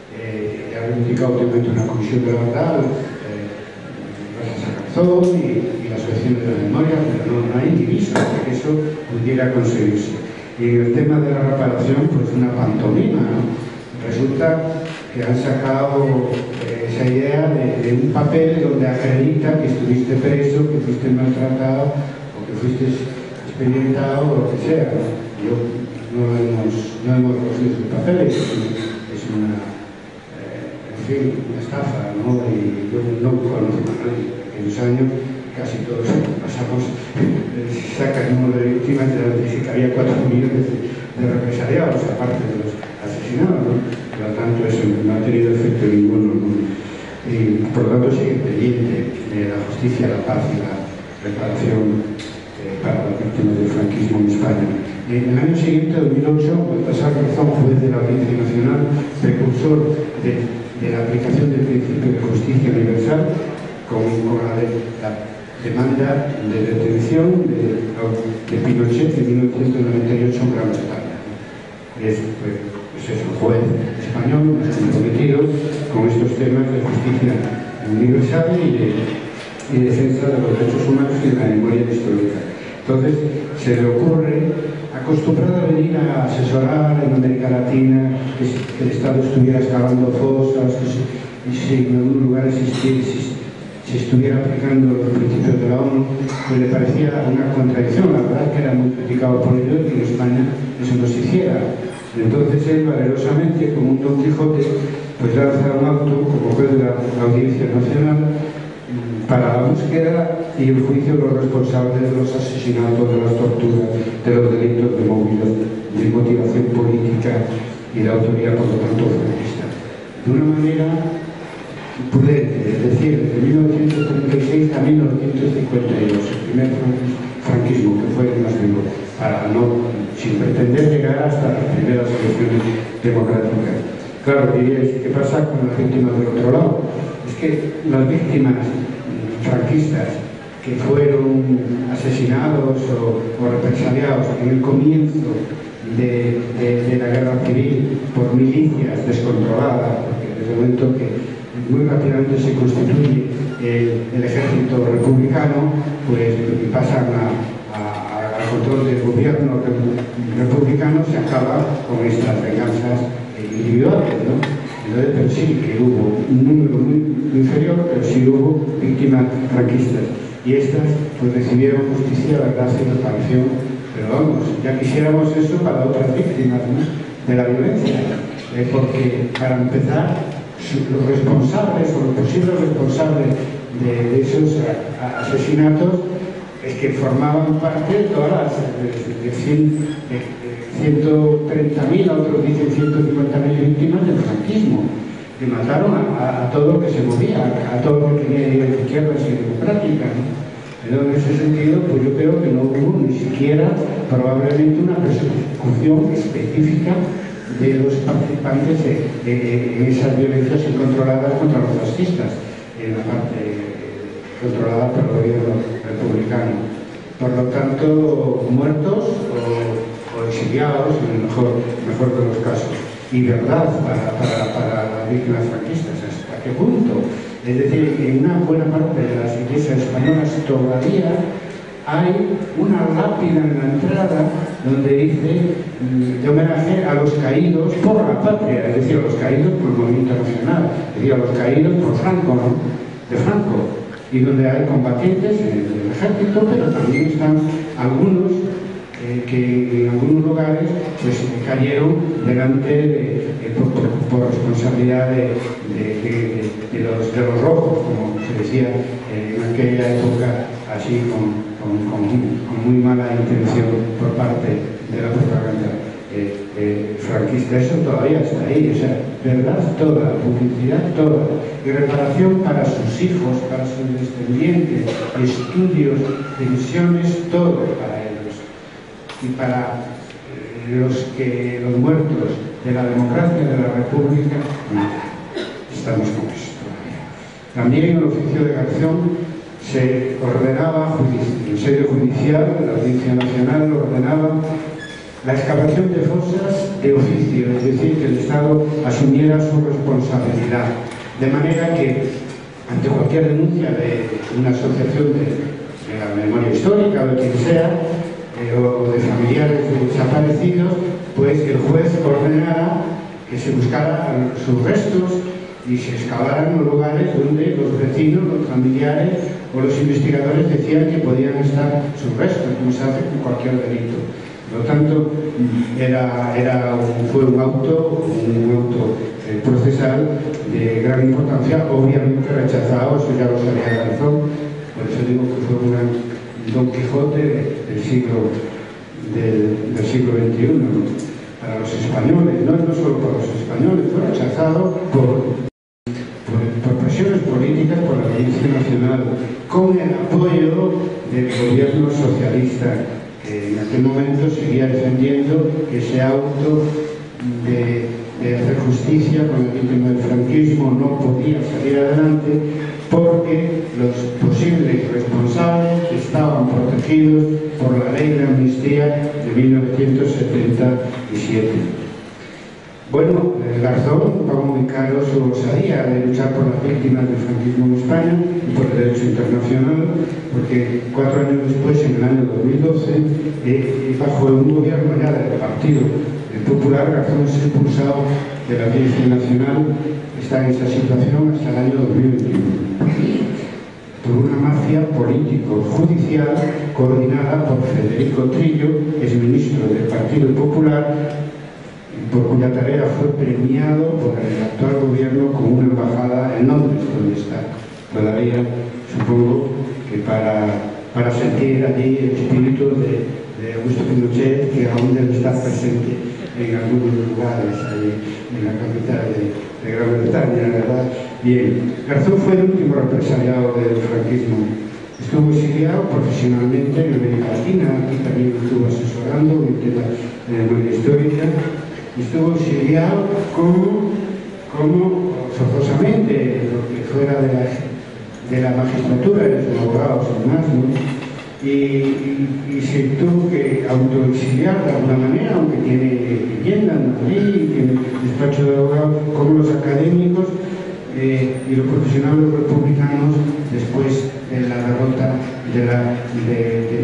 una comisión de la verdad, gracias a Garzón y la Asociación de la Memoria, pero no hay divisa para que eso pudiera conseguirse. Y en el tema de la reparación, pues una pantomima, ¿no? Resulta que han sacado esa idea de un papel donde acredita que estuviste preso, que fuiste maltratado o que fuiste experimentado o lo que sea, ¿no? Yo no hemos recibido sus papeles, es una, en fin, una estafa, ¿no? Y yo no conozco a nadie. En los años casi todos pasamos, sacan un número de víctimas, dice que había 4 millones de represaliados, aparte de los asesinados, ¿no? Por lo tanto, eso no ha tenido efecto ninguno, ¿no? Y por lo tanto, sigue pendiente de la justicia, la paz y la reparación para las víctimas del franquismo en España. En el año siguiente, 2008, Baltasar Garzón, juez de la Audiencia Nacional, precursor de la aplicación del principio de justicia universal, con la demanda de detención de Pinochet en 1998 en Gran Bretaña. Es un juez español comprometido con estos temas de justicia universal y de defensa de los derechos humanos y de la memoria histórica. Entonces, se le ocurre, acostumbrado a venir a asesorar en América Latina, que el Estado estuviera excavando fosas, y si en algún lugar se estuviera aplicando los principios de la ONU, pues le parecía una contradicción. La verdad es que era muy criticado por ello y que en España eso no se hiciera. Entonces él, valerosamente, como un Don Quijote, pues lanza un auto como juez de la Audiencia Nacional para la búsqueda y el juicio de los responsables de los asesinatos, de las torturas, de los delitos de motivación política y de autoría, por lo tanto, franquista. De una manera prudente, es decir, de 1936 a 1952, el primer franquismo, que fue el más vivo, para sin pretender llegar hasta las primeras elecciones democráticas. Claro, diréis, ¿qué pasa con las víctimas del otro lado? Es que las víctimas franquistas que fueron asesinados o represaliados en el comienzo de la guerra civil por milicias descontroladas, porque desde el momento que muy rápidamente se constituye el ejército republicano, pues pasan al control del gobierno republicano, se acaba con estas venganzas individuales, ¿no? Entonces, pero sí que hubo un número muy inferior, pero sí hubo víctimas franquistas. Y estas pues recibieron justicia, la gracia y la reparación. Pero vamos, ya quisiéramos eso para otras víctimas, ¿no?, de la violencia. Porque para empezar, los responsables o los posibles responsables de esos asesinatos es que formaban parte de todas las de 130.000, otros dicen 150.000 víctimas del franquismo, que mataron a todo lo que se movía, a todo lo que tenía ideas izquierdas y democráticas, ¿no? Pero en ese sentido, pues yo creo que no hubo ni siquiera probablemente una persecución específica de los participantes en esas violencias incontroladas contra los fascistas, en la parte controlada por el gobierno republicano. Por lo tanto, muertos o exiliados, en el mejor de los casos. Y verdad para las víctimas franquistas, ¿hasta qué punto? Es decir, en una buena parte de las iglesias españolas todavía hay una lápida en la entrada donde dice de homenaje a los caídos por la patria, es decir, a los caídos por el movimiento nacional, es decir, a los caídos por Franco, ¿no?, de Franco, y donde hay combatientes del ejército, pero también están algunos que en algunos lugares pues cayeron delante por responsabilidad de los rojos, como se decía en aquella época, así con muy mala intención por parte de la propaganda franquista. Eso todavía está ahí, o sea, verdad toda, publicidad toda, y reparación para sus hijos, para sus descendientes, estudios, pensiones, todo para ellos. Y para los muertos de la democracia, de la república, estamos con eso todavía. También el oficio de Garzón se ordenaba, en sede judicial, la Audiencia Nacional ordenaba la excavación de fosas de oficio, es decir, que el Estado asumiera su responsabilidad, de manera que ante cualquier denuncia de una asociación de la memoria histórica o de quien sea, o de familiares de desaparecidos, pues el juez ordenara que se buscara sus restos y se excavaran los lugares donde los vecinos, los familiares o los investigadores decían que podían estar sus restos, como se hace con cualquier delito. Por lo tanto, fue un auto procesal de gran importancia, obviamente rechazado, eso ya lo sabía Garzón, por eso digo que fue un gran Don Quijote del siglo XXI, ¿no? Para los españoles, no solo para los españoles, fue rechazado por presiones políticas, por la Audiencia Nacional, con el apoyo del gobierno socialista, que en aquel momento seguía defendiendo que ese auto de hacer justicia con el víctima del franquismo no podía salir adelante porque los posibles responsables estaban protegidos por la ley de amnistía de 1977. Bueno, Garzón pagó muy caro su osadía de luchar por las víctimas del franquismo en España y por el derecho internacional, porque 4 años después, en el año 2012, bajo un gobierno ya del Partido Popular, Garzón es expulsado de la Audiencia Nacional, está en esta situación hasta el año 2021, por una mafia político-judicial coordinada por Federico Trillo, exministro del Partido Popular, por cuya tarea fue premiado por el actual gobierno con una embajada en Londres, donde está todavía, supongo que para sentir allí el espíritu de Augusto Pinochet, que aún debe estar presente en algunos lugares ahí en la capital de Gran Bretaña, ¿verdad? Bien, Garzón fue el último represaliado del franquismo. Estuvo exiliado profesionalmente en América Latina, aquí también estuvo asesorando en temas de memoria histórica, y estuvo exiliado como forzosamente, lo que fuera de la magistratura, de los abogados y demás, ¿no? Y se tuvo que autoexiliar de alguna manera, aunque tiene vivienda en Madrid, tiene despacho de abogados, como los académicos y los profesionales republicanos después de la derrota de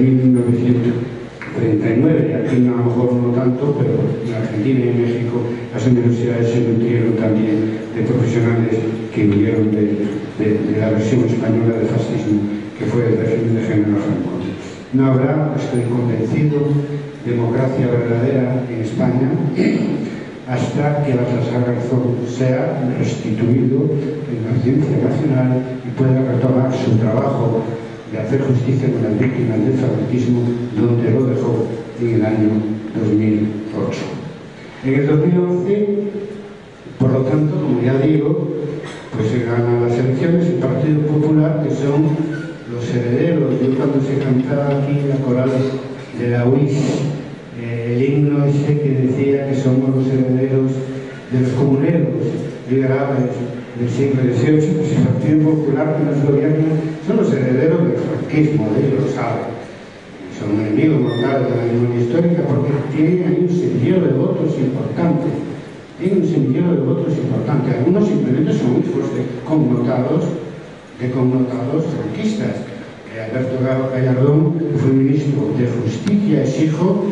1939. Y aquí a lo mejor no tanto, pero en Argentina y en México las universidades se nutrieron también de profesionales que huyeron de la versión española del fascismo, que fue el régimen de General Franco. No habrá, estoy convencido, democracia verdadera en España hasta que Baltasar Garzón sea restituido en la Audiencia Nacional y pueda retomar su trabajo de hacer justicia con las víctimas del franquismo, donde lo dejó en el año 2008. En el 2011, por lo tanto, como ya digo, pues se gana las elecciones el Partido Popular, que son los herederos. Yo cuando se cantaba aquí la coral de la UIS, el himno ese que decía que somos los herederos de los comuneros liberales del siglo XVIII, pues el Partido Popular que nos gobierna son los herederos del franquismo, ellos lo saben. Son enemigos mortales de la memoria histórica porque tienen ahí un semillero de votos importante. Tienen un semillero de votos importante. Algunos simplemente son hijos de connotados franquistas. Alberto Gallardón, que fue ministro de Justicia, es hijo,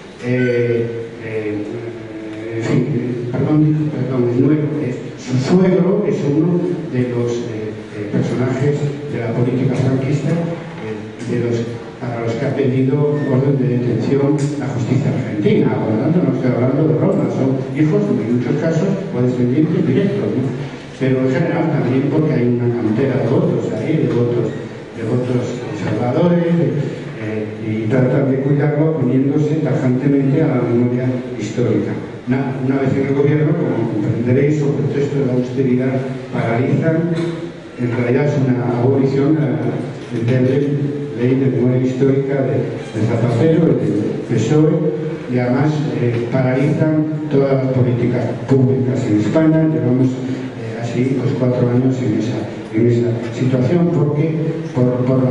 su suegro es uno de los personajes de la política franquista, para los que ha pedido orden de detención la justicia argentina. Por lo tanto, no estoy hablando de Roma, son hijos, en muchos casos, o descendientes directos, ¿no? Pero en general también porque hay una cantera de votos ahí, de votos conservadores, y tratan de cuidarlo poniéndose tajantemente a la memoria histórica. Una vez en el gobierno, como comprenderéis, sobre pretexto de la austeridad, paralizan, en realidad es una abolición de ley de memoria histórica de Zapatero, de PSOE, y además paralizan todas las políticas públicas en España. Llevamos así pues 4 años en esa situación, porque por las propias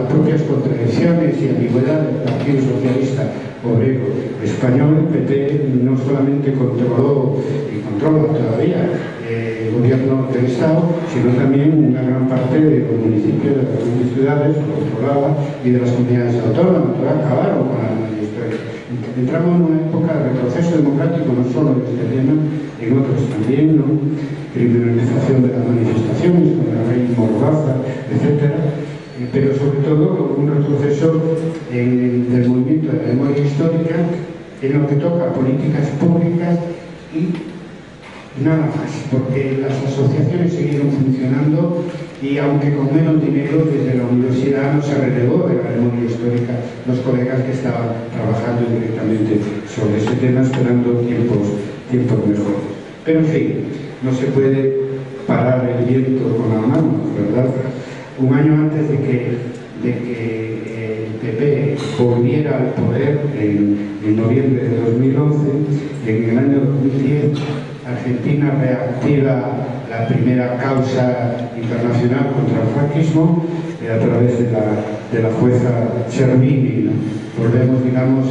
contradicciones y ambigüedades del Partido Socialista Obrero Español, el PP no solamente controló y controla todavía el gobierno del Estado, sino también una gran parte de los municipios, de las grandes ciudades, lo controlaba, y de las comunidades autónomas, que acabaron con la memoria histórica. Entramos en una época de retroceso democrático, no solo en este tema, en otros también, ¿no? Criminalización de las manifestaciones, con la ley Mordaza, etc. Pero sobre todo un retroceso del movimiento de la memoria histórica en lo que toca a políticas públicas y nada más, porque las asociaciones siguieron funcionando y aunque con menos dinero, desde la universidad no se relegó de la memoria histórica los colegas que estaban trabajando directamente sobre ese tema, esperando tiempos mejores. Pero en fin, no se puede parar el viento con la mano, ¿verdad? Un año antes de que el PP volviera al poder, en noviembre de 2011, en el año 2010, Argentina reactiva la primera causa internacional contra el franquismo a través de la jueza Cervini, ¿no? Volvemos, digamos,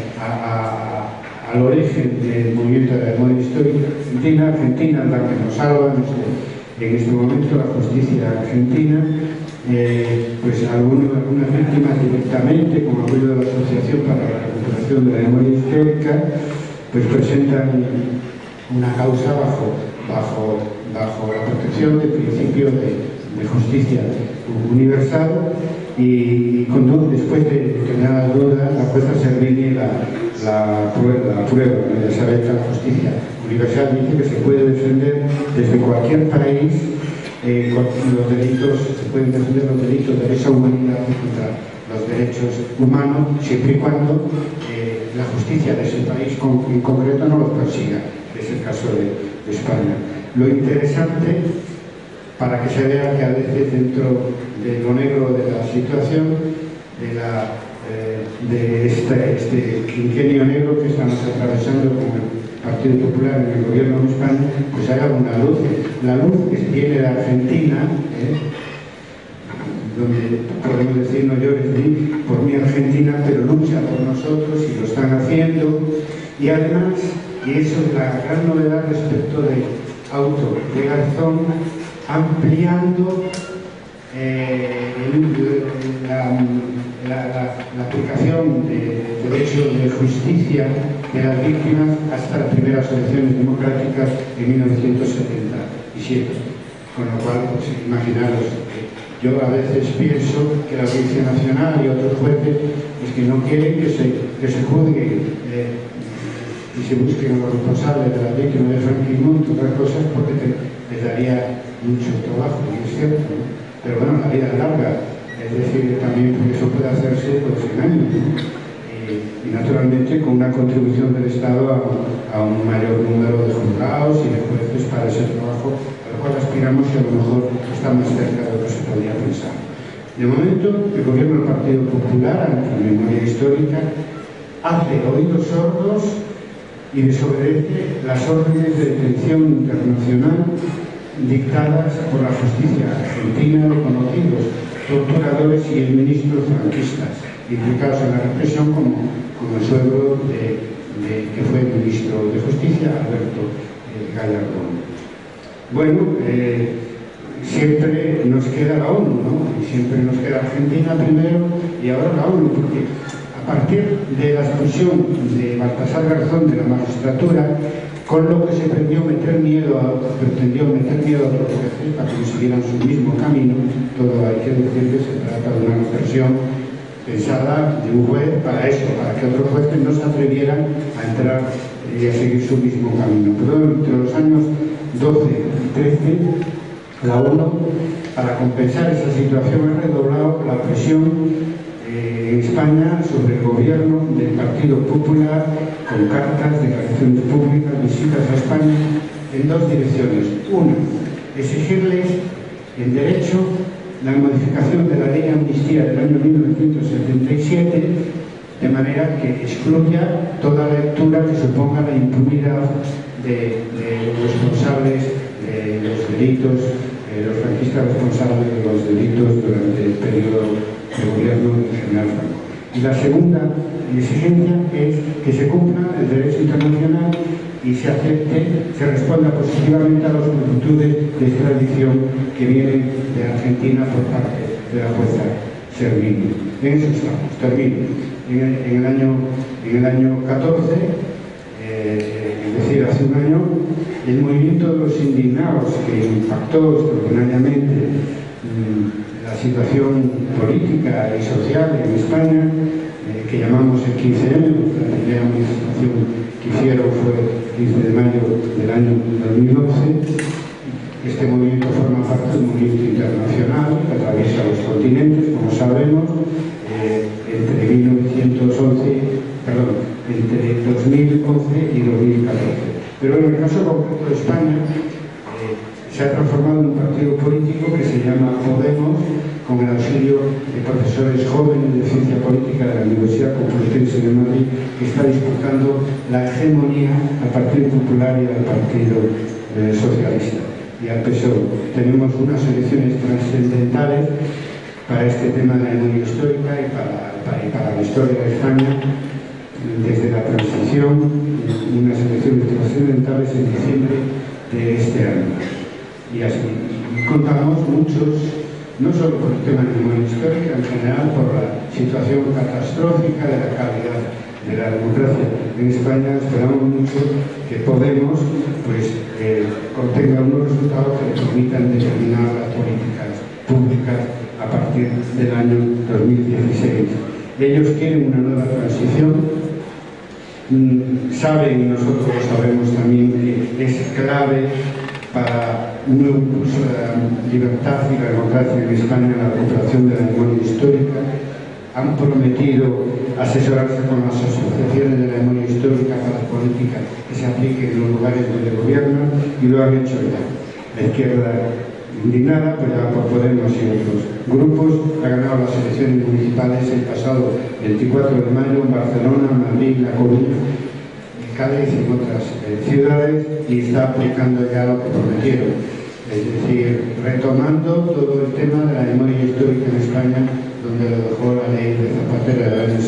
al origen del movimiento de la memoria histórica argentina. Argentina es la que nos salva en este momento, la justicia argentina. Pues algunas víctimas directamente, con apoyo de la Asociación para la Recuperación de la Memoria Histórica, pues presentan una causa bajo la protección del principio de justicia universal, y después de determinadas dudas, la jueza Cervini la prueba. Ya sabéis que la justicia universal dice que se puede defender desde cualquier país los delitos, se pueden defender los delitos de lesa humanidad contra los derechos humanos, siempre y cuando la justicia de ese país en concreto no los persiga. Es el caso de España. Lo interesante, para que se vea que a veces dentro de lo negro de la situación, de este quinquenio negro que estamos atravesando con el Partido Popular en el gobierno de España, pues hay alguna luz. La luz que viene de Argentina, donde podemos decir no llores por mí Argentina, pero lucha por nosotros y lo están haciendo. Y además, y eso es la gran novedad respecto de Auto de Garzón, ampliando la aplicación de derechos de justicia de las víctimas hasta las primeras elecciones democráticas en 1977. Con lo cual, pues, imaginaros, yo a veces pienso que la Audiencia Nacional y otros jueces pues, que no quieren que se juzgue y se busquen a los responsables de las víctimas del franquismo y otras cosas, porque les daría mucho trabajo, y es cierto, ¿no? Pero bueno, la vida es larga, es decir, también porque eso puede hacerse por 100 años, ¿no? Y naturalmente con una contribución del Estado a un mayor número de juzgados y de jueces para ese trabajo, a lo cual aspiramos y a lo mejor está más cerca de lo que se podría pensar. De momento, el gobierno del Partido Popular, ante la memoria histórica, hace oídos sordos y desobedece las órdenes de detención internacional dictadas por la justicia argentina de conocidos torturadores y ministros franquistas implicados en la represión, como el suegro que fue ministro de Justicia, Alberto Gallardón. Bueno, siempre nos queda la ONU, ¿no? Y siempre nos queda Argentina primero y ahora la ONU, porque a partir de la expulsión de Baltasar Garzón de la magistratura, con lo que se pretendió meter miedo a otros jueces para que siguieran su mismo camino. Todo hay que decir que se trata de una expresión pensada de un juez para eso, para que otros jueces no se atrevieran a entrar y a seguir su mismo camino. Pero entre los años 12 y 13, la ONU, para compensar esa situación, ha redoblado la presión en España sobre el gobierno del Partido Popular, con cartas, declaraciones públicas, visitas a España en dos direcciones. Una, exigirles en derecho la modificación de la ley de amnistía del año 1977, de manera que excluya toda lectura que suponga la impunidad de los responsables de los delitos, los franquistas responsables de los delitos durante el periodo del gobierno del general Franco. Y la segunda exigencia es que se cumpla el derecho internacional y se acepte, se responda positivamente a las solicitudes de extradición que vienen de Argentina por parte de la jueza Servini. En eso estamos. Termino. En el año 14, es decir, hace un año, el movimiento de los indignados que impactó extraordinariamente la situación política y social en España, que llamamos el 15M, la primera manifestación que hicieron fue el 15 de mayo del año 2011. Este movimiento forma parte de un movimiento internacional que atraviesa los continentes, como sabemos, entre 2011 y 2014. Pero en el caso concreto de España, se ha transformado en un partido político que se llama Podemos, con el auxilio de profesores jóvenes de ciencia política de la Universidad Complutense de Madrid, que está disputando la hegemonía al Partido Popular y al Partido Socialista y al PSOE. Tenemos unas elecciones trascendentales para este tema de la memoria histórica y para la historia de España desde la transición, unas elecciones trascendentales en diciembre de este año. Y así contamos muchos, no solo por el tema de la memoria histórica, en general por la situación catastrófica de la calidad de la democracia en España. Esperamos mucho que Podemos contenga unos resultados que le permitan determinar las políticas públicas a partir del año 2016. Ellos quieren una nueva transición. Saben, y nosotros lo sabemos también, que es clave para un nuevo impulso de la libertad y la democracia en España, la recuperación de la memoria histórica. Han prometido asesorarse con las asociaciones de la memoria histórica para las políticas que se apliquen en los lugares donde gobiernan, y lo han hecho ya. La izquierda indignada, apoyada por Podemos y otros grupos, ha ganado las elecciones municipales el pasado 24 de mayo en Barcelona, Madrid, La Coruña, Cádiz y otras ciudades, y está aplicando ya lo que prometieron, es decir, retomando todo el tema de la memoria histórica en España, donde lo dejó la ley de Zapatero del año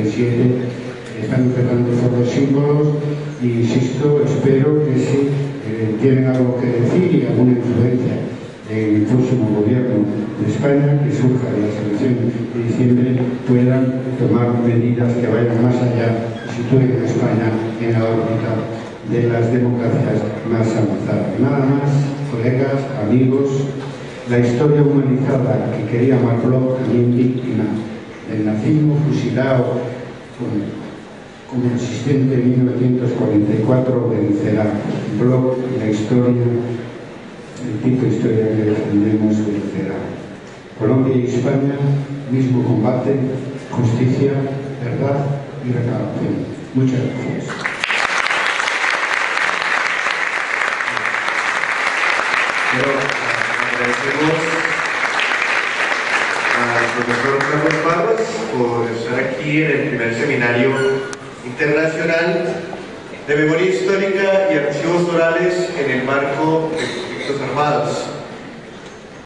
77. Están empezando por los símbolos y, insisto, espero que si tienen algo que decir y alguna influencia en el próximo gobierno de España que surja de las elecciones de diciembre, puedan tomar medidas que vayan más allá y sitúen a España en la órbita de las democracias más avanzadas. Nada más, colegas, amigos. La historia humanizada que quería Mark Bloch, también víctima del nazismo, fusilado como resistente en 1944, vencerá. Bloch, la historia, el tipo de historia que defendemos, vencerá. Colombia y España, mismo combate, justicia, verdad y reparación. Muchas gracias. Agradecemos al profesor Carlos Parras por estar aquí en el primer seminario internacional de memoria histórica y archivos orales en el marco de conflictos armados.